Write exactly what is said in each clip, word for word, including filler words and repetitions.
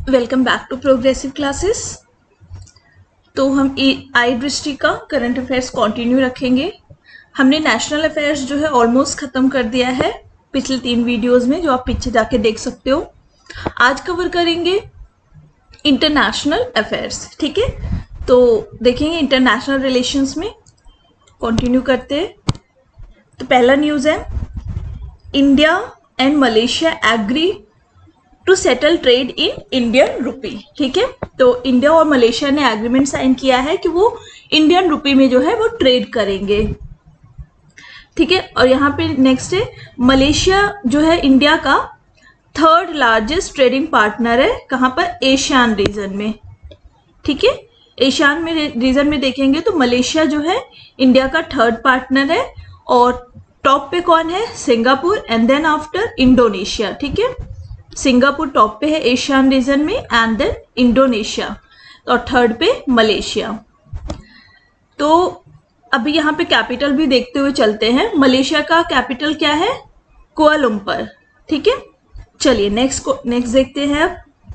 Welcome back to progressive classes. तो हम आई दृष्टि का करंट अफेयर्स कंटिन्यू रखेंगे। हमने नेशनल अफेयर्स जो है ऑलमोस्ट ख़त्म कर दिया है पिछले तीन वीडियोस में, जो आप पीछे जाके देख सकते हो। आज कवर करेंगे इंटरनेशनल अफेयर्स, ठीक है। तो देखेंगे इंटरनेशनल रिलेशंस में, कंटिन्यू करते हैं। तो पहला न्यूज़ है, India and Malaysia agree to settle trade in Indian rupee, ठीक है। तो इंडिया और मलेशिया ने एग्रीमेंट साइन किया है कि वो इंडियन रुपी में जो है वो ट्रेड करेंगे, ठीक है। और यहाँ पे नेक्स्ट है, मलेशिया जो है इंडिया का थर्ड लार्जेस्ट ट्रेडिंग पार्टनर है। कहाँ पर? एशियान रीजन में, ठीक है। एशियान में रीजन में देखेंगे तो मलेशिया जो है इंडिया का थर्ड पार्टनर है, और टॉप पे कौन है? Singapore, and then after Indonesia, ठीक है। सिंगापुर टॉप पे है एशियन रीजन में, एंड देन इंडोनेशिया, और थर्ड पे मलेशिया। तो अभी यहाँ पे कैपिटल भी देखते हुए चलते हैं। मलेशिया का कैपिटल क्या है? कुआलालंपुर, ठीक है। चलिए नेक्स्ट नेक्स्ट देखते हैं।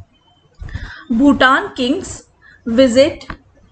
Bhutan king's visit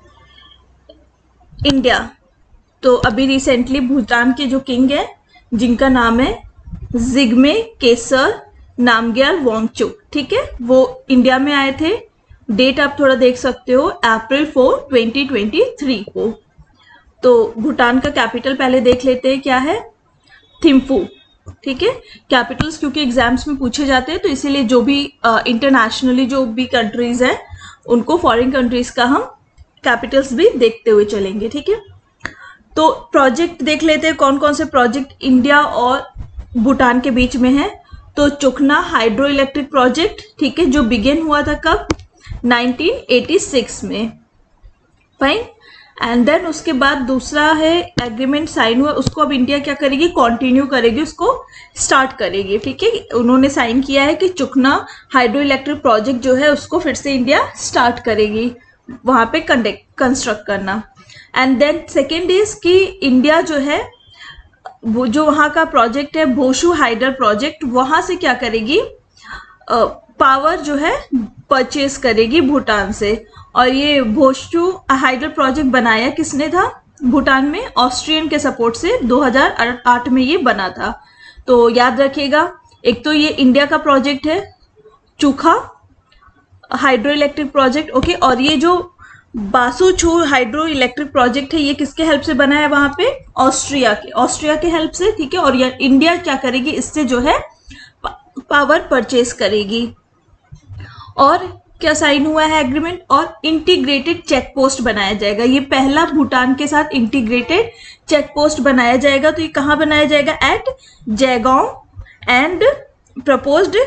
India. तो अभी रिसेंटली भूटान के जो किंग है, जिनका नाम है जिग्मे केसर नामग्याल वांगचुक, ठीक है, वो इंडिया में आए थे। डेट आप थोड़ा देख सकते हो, April four twenty twenty three को। तो भूटान का कैपिटल पहले देख लेते हैं, क्या है? थिम्फू, ठीक है। कैपिटल्स क्योंकि एग्जाम्स में पूछे जाते हैं, तो इसीलिए जो भी इंटरनेशनली uh, जो भी कंट्रीज हैं उनको, फॉरेन कंट्रीज का हम कैपिटल्स भी देखते हुए चलेंगे, ठीक है। तो प्रोजेक्ट देख लेते हैं, कौन कौन से प्रोजेक्ट इंडिया और भूटान के बीच में है। तो चुकना हाइड्रो इलेक्ट्रिक प्रोजेक्ट, ठीक है, जो बिगिन हुआ था कब? नाइनटीन एटी सिक्स में, फाइन। एंड देन उसके बाद दूसरा है एग्रीमेंट साइन हुआ, उसको अब इंडिया क्या करेगी? कंटिन्यू करेगी, उसको स्टार्ट करेगी, ठीक है। उन्होंने साइन किया है कि चुकना हाइड्रो इलेक्ट्रिक प्रोजेक्ट जो है उसको फिर से इंडिया स्टार्ट करेगी, वहां पे कंडक्ट कंस्ट्रक्ट करना। एंड देन सेकेंड इज कि इंडिया जो है वो जो वहाँ का प्रोजेक्ट है भोशू हाइडर प्रोजेक्ट, वहाँ से क्या करेगी? पावर जो है परचेज करेगी भूटान से। और ये भोशू हाइडर प्रोजेक्ट बनाया किसने था भूटान में? ऑस्ट्रियन के सपोर्ट से दो हज़ार आठ में ये बना था। तो याद रखिएगा, एक तो ये इंडिया का प्रोजेक्ट है Chukha hydro electric project, okay. और ये जो बासुचू हाइड्रो इलेक्ट्रिक प्रोजेक्ट है, ये किसके हेल्प से बना है? वहां पे ऑस्ट्रिया के ऑस्ट्रिया के हेल्प से, ठीक है। और ये इंडिया क्या करेगी? इससे जो है पावर परचेज करेगी। और क्या साइन हुआ है एग्रीमेंट? और इंटीग्रेटेड चेक पोस्ट बनाया जाएगा। ये पहला भूटान के साथ इंटीग्रेटेड चेक पोस्ट बनाया जाएगा। तो ये कहाँ बनाया जाएगा? At Jaigaon and proposed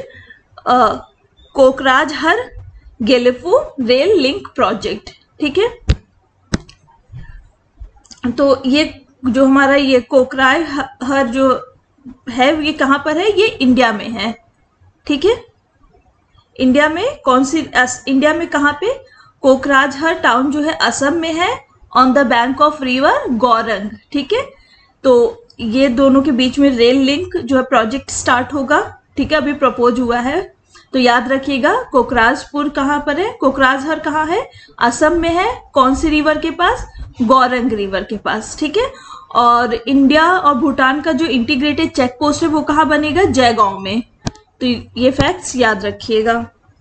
Kokrajhar Gelephu rail link project, ठीक है। तो ये जो हमारा ये कोकराय हर जो है, ये कहाँ पर है? ये इंडिया में है, ठीक है। इंडिया में कौन सी? इंडिया में कहाँ पे? कोकराझार टाउन जो है असम में है, on the bank of river Gaurang, ठीक है। तो ये दोनों के बीच में रेल लिंक जो है प्रोजेक्ट स्टार्ट होगा, ठीक है, अभी प्रपोज हुआ है। तो याद रखिएगा, कोकराझपुर कहाँ पर है? कोकराझार कहाँ है? असम में है। कौन सी रिवर के पास? गौरंग रिवर के पास, ठीक है। और इंडिया और भूटान का जो इंटीग्रेटेड चेक पोस्ट है वो कहाँ बनेगा? जयगांव में। तो ये फैक्ट्स याद रखिएगा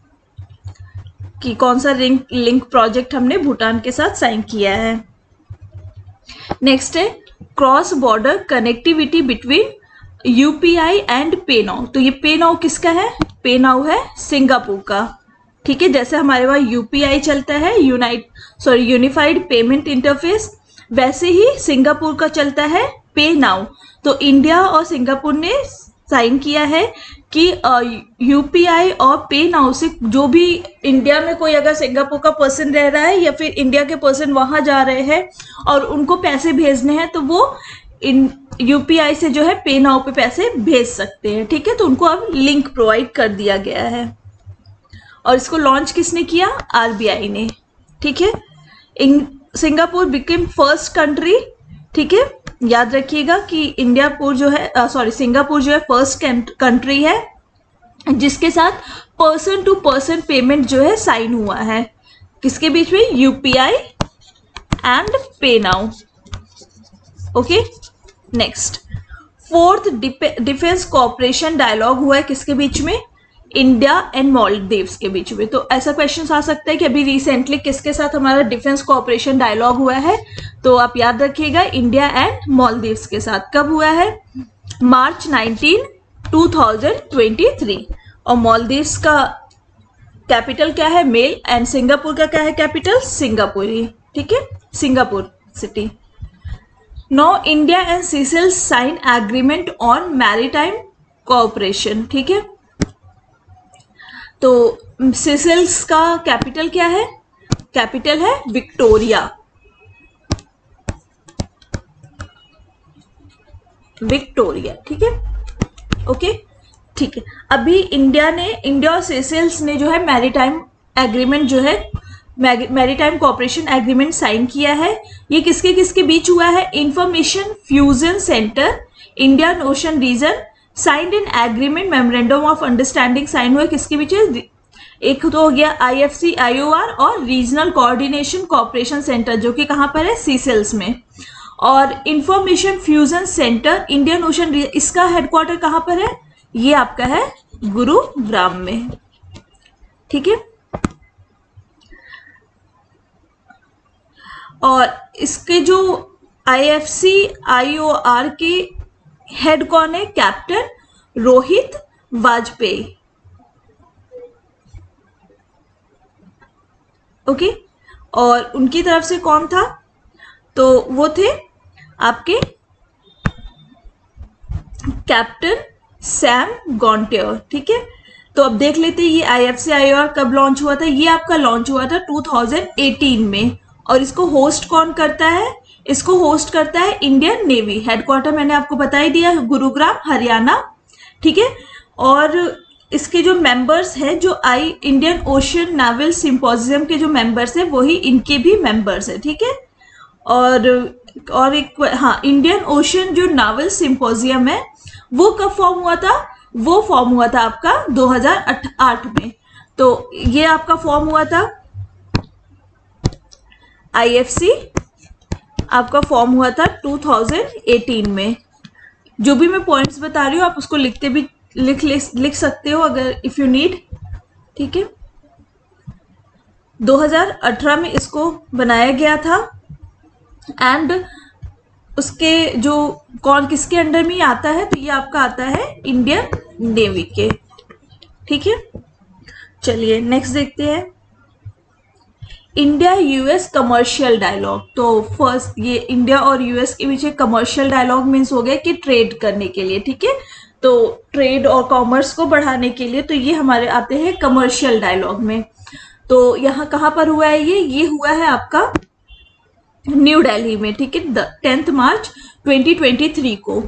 कि कौन सा लिंक लिंक प्रोजेक्ट हमने भूटान के साथ साइन किया है। नेक्स्ट है cross border connectivity between UPI and PayNow. तो ये पे नाउ किसका है? पे नाउ है सिंगापुर का, ठीक है। जैसे हमारे वहाँ यूपीआई चलता है, unite sorry unified payment interface, वैसे ही सिंगापुर का चलता है पे नाउ। तो इंडिया और सिंगापुर ने साइन किया है कि यूपीआई और पे नाउ से जो भी इंडिया में कोई अगर सिंगापुर का पर्सन रह रहा है या फिर इंडिया के पर्सन वहां जा रहे हैं और उनको पैसे भेजने हैं, तो वो इन यूपीआई से जो है पे नाउ पे पैसे भेज सकते हैं, ठीक है। तो उनको अब लिंक प्रोवाइड कर दिया गया है। और इसको लॉन्च किसने किया? आरबीआई ने, ठीक है। सिंगापुर बिकेम फर्स्ट कंट्री, ठीक है। याद रखिएगा कि इंडियापुर जो है सॉरी सिंगापुर जो है फर्स्ट कंट्री है जिसके साथ पर्सन टू पर्सन पेमेंट जो है साइन हुआ है, किसके बीच में, UPI and PayNow. Okay, next fourth defence cooperation dialogue हुआ है किसके बीच में, इंडिया एंड मालदीव्स के बीच में। तो ऐसा क्वेश्चन आ सकता है कि अभी रिसेंटली किसके साथ हमारा डिफेंस कोऑपरेशन डायलॉग हुआ है, तो आप याद रखिएगा इंडिया एंड मालदीव्स के साथ। कब हुआ है, March nineteen two thousand twenty three. और मालदीव्स का कैपिटल क्या है, मेल, एंड सिंगापुर का क्या है कैपिटल, सिंगापुर ही, ठीक है, Singapore city. No India and Seychelles sign agreement on maritime cooperation, ठीक है। तो सीसेल्स का कैपिटल क्या है, कैपिटल है विक्टोरिया, विक्टोरिया, ठीक है, ओके, ठीक है। अभी इंडिया ने, इंडिया और सीसेल्स ने जो है मैरीटाइम एग्रीमेंट जो है, मैरीटाइम कोऑपरेशन एग्रीमेंट साइन किया है। ये किसके किसके बीच हुआ है, information fusion centre Indian ocean region signed in agreement memorandum of understanding sign हुआ किसके बीच है, एक तो हो गया आईएफसी आईओआर और रीजनल कोऑर्डिनेशन कोऑपरेशन सेंटर जो कि कहाँ पर है, सीसेल्स में। और information fusion centre Indian ocean, इसका हेडक्वार्टर कहाँ पर है, ये आपका है गुरुग्राम में, ठीक है। और इसके जो आईएफसी आईओआर के हेड कौन है, कैप्टन रोहित वाजपेयी, ओके। और उनकी तरफ से कौन था, तो वो थे आपके कैप्टन सैम गॉन्टियर, ठीक है। तो अब देख लेते हैं ये आईएफसी आईओआर कब लॉन्च हुआ था, ये आपका लॉन्च हुआ था टू थाउजेंड एटीन में। और इसको होस्ट कौन करता है, इसको होस्ट करता है इंडियन नेवी, हेडक्वार्टर मैंने आपको बता ही दिया गुरुग्राम हरियाणा, ठीक है। और इसके जो मेंबर्स हैं, जो I Indian ocean naval symposium के जो मेंबर्स हैं वही इनके भी मेंबर्स हैं, ठीक है। और और एक हाँ, इंडियन ओशन जो नावल सिंपोजियम है वो कब फॉर्म हुआ था, वो फॉर्म हुआ था आपका दो हज़ार आठ में। तो ये आपका फॉर्म हुआ था, आईएफसी आपका फॉर्म हुआ था टू थाउजेंड एटीन में। जो भी मैं पॉइंट्स बता रही हूँ आप उसको लिखते भी लिख लिख सकते हो अगर इफ यू नीड, ठीक है। दो हज़ार अठारह में इसको बनाया गया था एंड उसके जो कौन किसके अंडर में आता है, तो ये आपका आता है इंडियन नेवी के, ठीक है। चलिए नेक्स्ट देखते हैं, इंडिया यूएस कमर्शियल डायलॉग। तो फर्स्ट ये इंडिया और यूएस के बीच कमर्शियल डायलॉग मीन्स हो गया कि ट्रेड करने के लिए, ठीक है। तो ट्रेड और कॉमर्स को बढ़ाने के लिए, तो ये हमारे आते हैं कमर्शियल डायलॉग में। तो यहाँ कहाँ पर हुआ है, ये ये हुआ है आपका न्यू दिल्ली में, ठीक है, tenth March twenty twenty three को।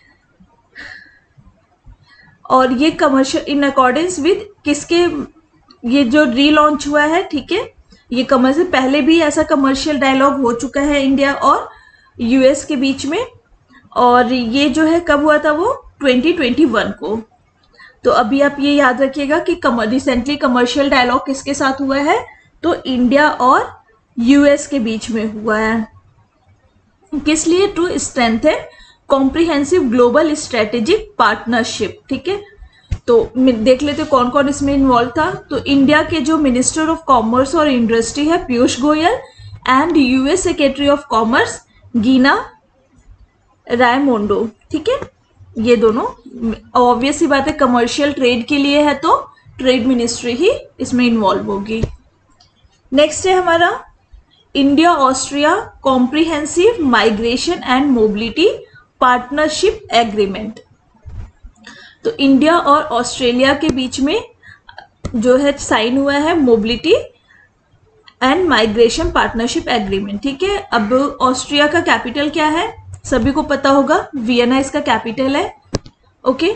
और ये कमर्शियल इन अकॉर्डेंस विद किसके, ये जो रीलॉन्च हुआ है, ठीक है, ये कमर्शियल, पहले भी ऐसा कमर्शियल डायलॉग हो चुका है इंडिया और यूएस के बीच में। और ये जो है कब हुआ था, वो ट्वेंटी ट्वेंटी वन को। तो अभी आप ये याद रखिएगा कि रिसेंटली कमर्शियल डायलॉग किसके साथ हुआ है, तो इंडिया और यूएस के बीच में हुआ है। किस लिए, to strengthen comprehensive global strategic partnership, ठीक है। तो देख लेते कौन कौन इसमें इन्वॉल्व था। तो इंडिया के जो मिनिस्टर ऑफ कॉमर्स और इंडस्ट्री है Piyush Goyal and US secretary of commerce Gina Raimondo, ठीक है। ये दोनों ऑब्वियस सी बात है कमर्शियल ट्रेड के लिए है, तो ट्रेड मिनिस्ट्री ही इसमें इन्वॉल्व होगी। नेक्स्ट है हमारा India Austria comprehensive migration and mobility partnership agreement. तो इंडिया और ऑस्ट्रेलिया के बीच में जो है साइन हुआ है mobility and migration partnership agreement, ठीक है। अब ऑस्ट्रिया का कैपिटल क्या है, सभी को पता होगा, वियना इसका कैपिटल है, ओके,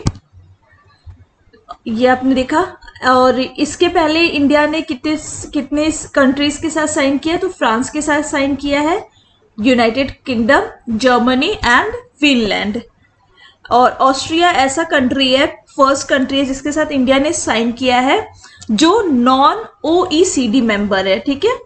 ये आपने देखा। और इसके पहले इंडिया ने कितने कितने कंट्रीज के साथ साइन किया, तो फ्रांस के साथ साइन किया है, United Kingdom, Germany and Finland. और ऑस्ट्रिया ऐसा कंट्री है फर्स्ट कंट्री है जिसके साथ इंडिया ने साइन किया है जो नॉन ओईसीडी मेंबर है, ठीक है।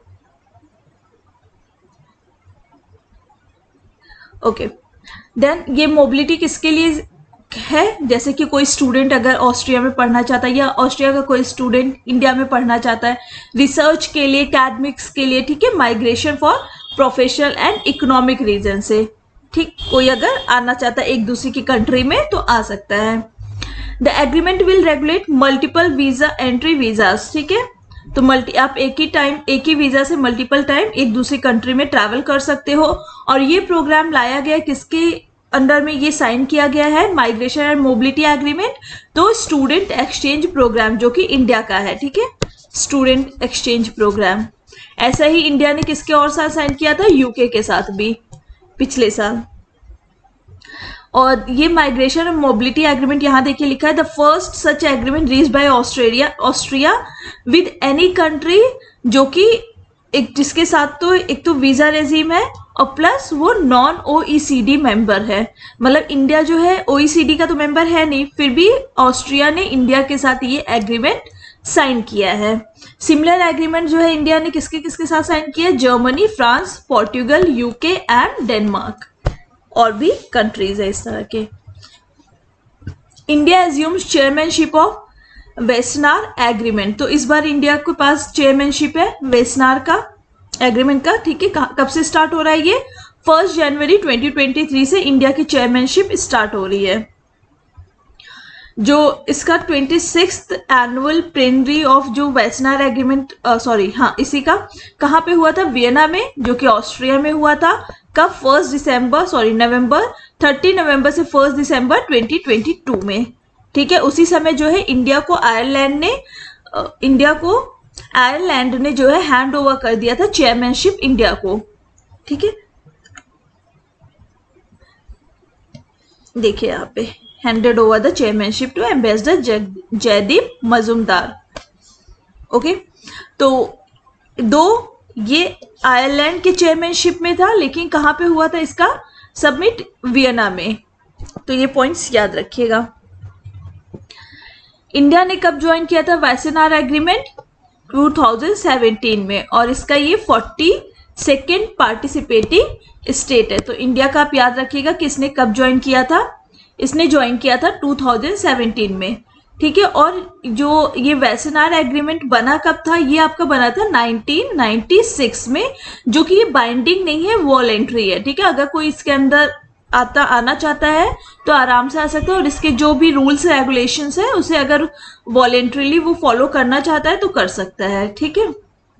ओके, देन ये मोबिलिटी किसके लिए है, जैसे कि कोई स्टूडेंट अगर ऑस्ट्रिया में पढ़ना चाहता है या ऑस्ट्रिया का कोई स्टूडेंट इंडिया में पढ़ना चाहता है रिसर्च के लिए, एकेडमिक्स के लिए, ठीक है, migration for professional and economic reason से, ठीक, कोई अगर आना चाहता है एक दूसरी की कंट्री में तो आ सकता है। The agreement will regulate multiple visa entry visas, ठीक है, तो मल्टी आप एक ही टाइम एक ही वीजा से मल्टीपल टाइम एक दूसरी कंट्री में ट्रैवल कर सकते हो। और ये प्रोग्राम लाया गया किसके अंडर में, ये साइन किया गया है माइग्रेशन एंड मोबिलिटी एग्रीमेंट, तो स्टूडेंट एक्सचेंज प्रोग्राम जो कि इंडिया का है, ठीक है, स्टूडेंट एक्सचेंज प्रोग्राम। ऐसा ही इंडिया ने किसके और साथ साइन किया था, यूके के साथ भी पिछले साल। और ये माइग्रेशन और मोबिलिटी एग्रीमेंट यहाँ देखिए लिखा है, the first such agreement reached by Australia Austria with any country, जो कि एक जिसके साथ तो एक तो वीजा रेजिम है और प्लस वो नॉन ओईसीडी मेंबर है। मतलब इंडिया जो है ओईसीडी का तो मेंबर है नहीं, फिर भी ऑस्ट्रिया ने इंडिया के साथ ये एग्रीमेंट साइन किया है। सिमिलर एग्रीमेंट जो है इंडिया ने किसके किसके साथ साइन किया, Germany, France, Portugal, UK and Denmark, और भी कंट्रीज है इस तरह के। India assumes chairmanship of Wassenaar agreement, तो इस बार इंडिया के पास चेयरमैनशिप है वेस्टनार का एग्रीमेंट का, ठीक है। कब से स्टार्ट हो रहा है ये, फर्स्ट जनवरी ट्वेंटी ट्वेंटी थ्री से इंडिया की चेयरमैनशिप स्टार्ट हो रही है। जो इसका twenty sixth annual plenary of जो वेस्टनार एग्रीमेंट, सॉरी हाँ इसी का कहाँ पे हुआ था, वियना में, जो कि ऑस्ट्रिया में हुआ था। कब, फर्स्ट दिसंबर सॉरी नवंबर थर्टी नवंबर से फर्स्ट दिसंबर ट्वेंटी ट्वेंटी टू में, ठीक है। उसी समय जो है इंडिया को आयरलैंड ने इंडिया को आयरलैंड ने जो है हैंड ओवर कर दिया था चेयरमैनशिप इंडिया को, ठीक है। देखिए यहाँ पे handed over the chairmanship to ambassador Jaideep Majumdar, okay. तो दो ये आयरलैंड के चेयरमैनशिप में था, लेकिन कहाँ पे हुआ था इसका सबमिट, वियना में, तो ये पॉइंट्स याद रखिएगा। इंडिया ने कब ज्वाइन किया था Wassenaar agreement, two thousand seventeen में, और इसका ये फोर्टी सेकेंड पार्टिसिपेटिंग स्टेट है। तो इंडिया का आप याद रखिएगा कि इसने कब ज्वाइन किया था, इसने ज्वाइन किया था टू थाउजेंड सेवेंटीन में, ठीक है। और जो ये वेस्टनार एग्रीमेंट बना कब था, ये आपका बना था नाइनटीन नाइंटी सिक्स में, जो कि ये बाइंडिंग नहीं है, वॉलेंट्री है, ठीक है। अगर कोई इसके अंदर आता आना चाहता है तो आराम से आ सकता है, और इसके जो भी रूल्स रेगुलेशंस है उसे अगर वॉलेंट्रीली वो फॉलो करना चाहता है तो कर सकता है, ठीक है।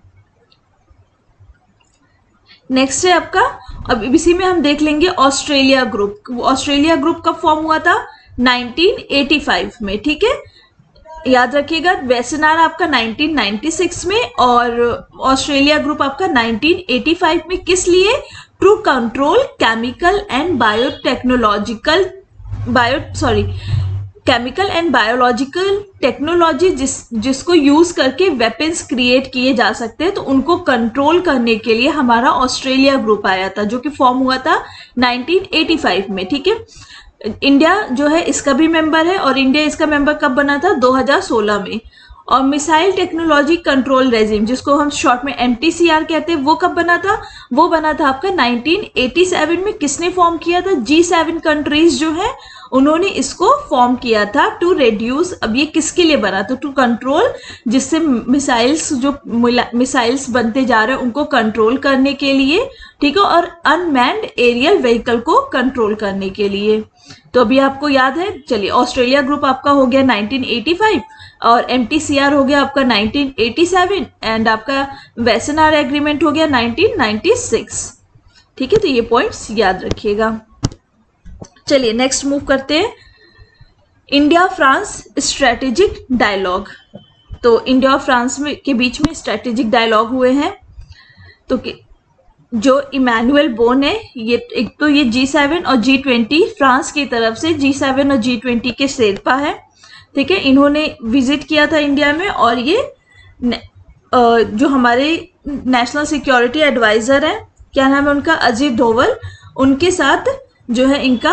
नेक्स्ट है आपका, अब इसी में हम देख लेंगे ऑस्ट्रेलिया ग्रुप। ऑस्ट्रेलिया ग्रुप कब फॉर्म हुआ था, नाइनटीन एटी फाइव में, ठीक है, याद रखिएगा। वेस्टनार आपका नाइनटीन नाइंटी सिक्स में और ऑस्ट्रेलिया ग्रुप आपका नाइनटीन एटी फाइव में। किस लिए, to control chemical and biotechnological bio sorry chemical and biological technology जिस जिसको यूज करके वेपन्स क्रिएट किए जा सकते हैं, तो उनको कंट्रोल करने के लिए हमारा ऑस्ट्रेलिया ग्रुप आया था, जो कि फॉर्म हुआ था नाइनटीन एटी फाइव में, ठीक है। इंडिया जो है इसका भी मेंबर है, और इंडिया इसका मेंबर कब बना था, दो हज़ार सोलह में। और मिसाइल टेक्नोलॉजी कंट्रोल रेजिम, जिसको हम शॉर्ट में एमटीसीआर कहते हैं, वो कब बना था, वो बना था आपका नाइनटीन एटी सेवन में। किसने फॉर्म किया था, जी सेवन कंट्रीज जो है उन्होंने इसको फॉर्म किया था टू रिड्यूस। अब ये किसके लिए बना था, टू कंट्रोल, जिससे मिसाइल्स जो मिसाइल्स बनते जा रहे हैं उनको कंट्रोल करने के लिए, ठीक है, और अनमैन्ड एरियल व्हीकल को कंट्रोल करने के लिए। तो अभी आपको याद है, चलिए ऑस्ट्रेलिया ग्रुप आपका हो गया नाइनटीन एटी फाइव, और एमटीसीआर हो गया आपका नाइनटीन एटी सेवन, एंड आपका वेस्टनार एग्रीमेंट हो गया नाइनटीन नाइंटी सिक्स, ठीक है। तो ये पॉइंट्स याद रखिएगा। चलिए नेक्स्ट मूव करते हैं, इंडिया फ्रांस स्ट्रेटेजिक डायलॉग। तो इंडिया और फ्रांस में के बीच में स्ट्रेटेजिक डायलॉग हुए हैं। तो जो इमैनुअल बोन है, ये एक तो ये जी सेवन और जी ट्वेंटी फ्रांस की तरफ से, जी सेवन और जी ट्वेंटी के शेरपा है, ठीक है। इन्होंने विजिट किया था इंडिया में, और ये जो हमारे नेशनल सिक्योरिटी एडवाइजर हैं, क्या नाम है उनका, अजीत डोवल, उनके साथ जो है इनका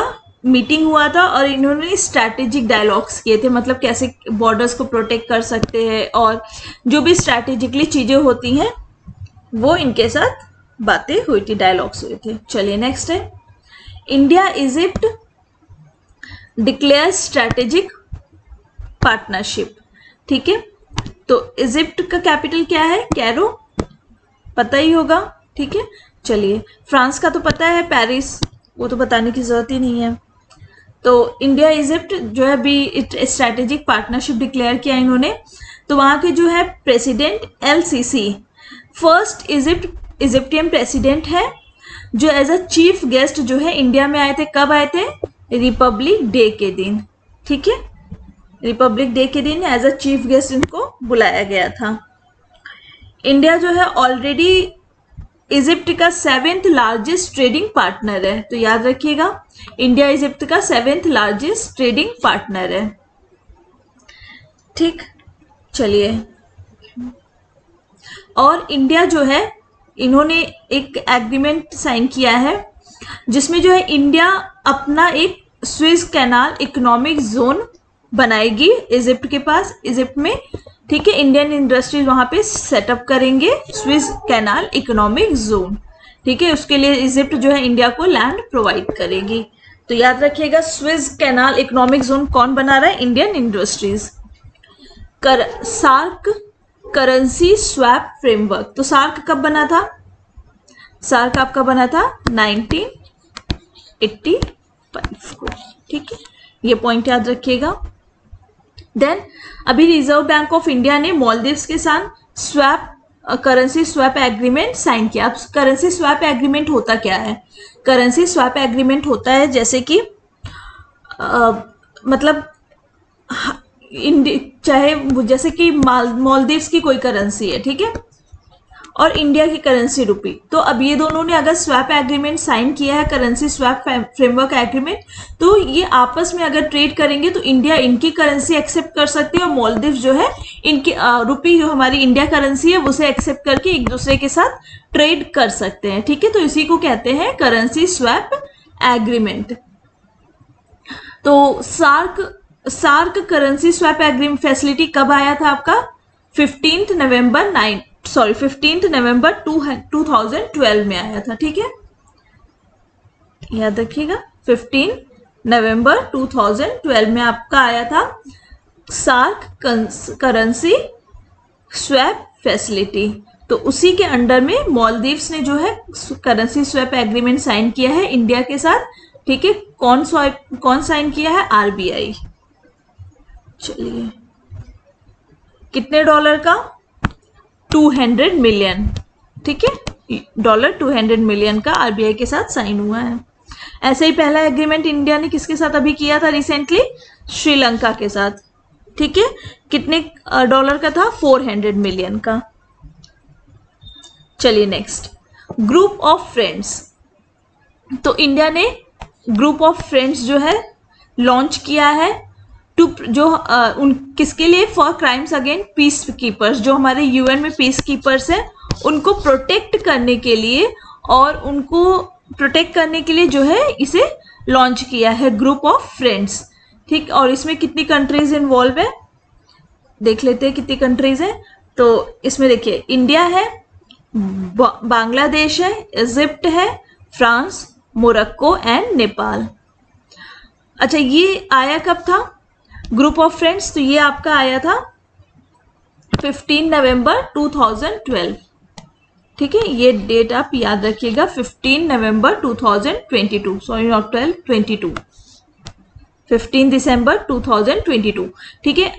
मीटिंग हुआ था और इन्होंने स्ट्रैटेजिक डायलॉग्स किए थे, मतलब कैसे बॉर्डर्स को प्रोटेक्ट कर सकते हैं और जो भी स्ट्रैटेजिकली चीजें होती हैं वो इनके साथ बातें हुई थी, डायलॉग्स हुए थे। चलिए नेक्स्ट है, India Egypt declare strategic partnership. ठीक है, तो इजिप्ट का कैपिटल क्या है? कैरो, पता ही होगा। ठीक है, चलिए फ्रांस का तो पता है, पेरिस, वो तो बताने की जरूरत ही नहीं है। तो इंडिया इजिप्ट जो है अभी स्ट्रैटेजिक पार्टनरशिप डिक्लेयर किया इन्होंने। तो वहाँ के जो है president El Sisi, first Egypt Egyptian president है जो एज अ चीफ गेस्ट जो है इंडिया में आए थे। कब आए थे? रिपब्लिक डे के दिन। ठीक है, रिपब्लिक डे के दिन एज अ चीफ गेस्ट इनको बुलाया गया था। इंडिया जो है ऑलरेडी इजिप्ट का सेवेंथ लार्जेस्ट ट्रेडिंग पार्टनर है, तो याद रखिएगा इंडिया इजिप्ट का सेवेंथ लार्जेस्ट ट्रेडिंग पार्टनर है। ठीक, चलिए, और इंडिया जो है इन्होंने एक एग्रीमेंट साइन किया है जिसमें जो है इंडिया अपना एक स्विस कैनाल इकोनॉमिक जोन बनाएगी इजिप्ट के पास, इजिप्ट में। ठीक है, इंडियन इंडस्ट्रीज वहां पे सेटअप करेंगे स्विस कैनाल इकोनॉमिक जोन। ठीक है, उसके लिए इजिप्ट जो है इंडिया को लैंड प्रोवाइड करेगी। तो याद रखिएगा स्विस कैनाल इकोनॉमिक जोन कौन बना रहा है? Indian industries. कर सार्क करेंसी स्वैप फ्रेमवर्क, तो सार्क कब बना था? सार्क आपका बना था नाइनटीन एट्टी फाइव को। ठीक है, ये पॉइंट याद रखिएगा। देन अभी रिजर्व बैंक ऑफ इंडिया ने मालदीव्स के साथ swap currency swap agreement sign किया। अब करेंसी स्वैप एग्रीमेंट होता क्या है? करेंसी स्वैप एग्रीमेंट होता है जैसे कि आ, मतलब चाहे जैसे कि मालदीव्स की कोई करेंसी है, ठीक है, और इंडिया की करेंसी रुपी, तो अब ये दोनों ने अगर स्वैप एग्रीमेंट साइन किया है, करेंसी स्वैप फ्रेमवर्क एग्रीमेंट, तो ये आपस में अगर ट्रेड करेंगे तो इंडिया इनकी करेंसी एक्सेप्ट कर सकती है और मालदीव जो है इनकी रुपी जो हमारी इंडिया करेंसी है उसे एक्सेप्ट करके एक दूसरे के साथ ट्रेड कर सकते हैं। ठीक है, तो इसी को कहते हैं करेंसी स्वैप एग्रीमेंट। तो SAARC SAARC currency swap agreement facility कब आया था आपका? फिफ्टींथ नवंबर नाइन सॉरी फिफ्टींथ नवंबर टू थाउजेंड ट्वेल्व में आया था। ठीक है, याद रखिएगा फिफ्टीन नवंबर टू थाउजेंड ट्वेल्व में आपका आया था सार्क करेंसी स्वैप फैसिलिटी। तो उसी के अंडर में मालदीव्स ने जो है करेंसी स्वैप एग्रीमेंट साइन किया है इंडिया के साथ। ठीक है, कौन कौन साइन किया है? आरबीआई। चलिए, कितने डॉलर का? Two hundred million. ठीक है, डॉलर टू हंड्रेड मिलियन का आरबीआई के साथ साइन हुआ है। ऐसे ही पहला एग्रीमेंट इंडिया ने किसके साथ अभी किया था रिसेंटली? श्रीलंका के साथ। ठीक है, कितने डॉलर का था? फोर हंड्रेड मिलियन का। चलिए नेक्स्ट, ग्रुप ऑफ फ्रेंड्स। तो इंडिया ने ग्रुप ऑफ फ्रेंड्स जो है लॉन्च किया है टू जो uh, उन किसके लिए? For crimes against peace keepers, जो हमारे यूएन में पीस कीपर्स हैं उनको प्रोटेक्ट करने के लिए और उनको प्रोटेक्ट करने के लिए जो है इसे लॉन्च किया है ग्रुप ऑफ फ्रेंड्स। ठीक, और इसमें कितनी कंट्रीज इन्वॉल्व है देख लेते हैं कितनी कंट्रीज है। तो इसमें देखिए इंडिया है, बांग्लादेश है, इजिप्ट है, फ्रांस, मोरक्को एंड नेपाल। अच्छा, ये आया कब था ग्रुप ऑफ फ्रेंड्स? तो ये आपका आया था फिफ्टीन नवंबर टू थाउजेंड ट्वेल्व। ठीक है, ये डेट आप याद रखिएगा, फिफ्टीन नवंबर two thousand twenty two, sorry not twelve, twenty two, fifteen दिसंबर टू थाउजेंड ट्वेंटी टू। ठीक है,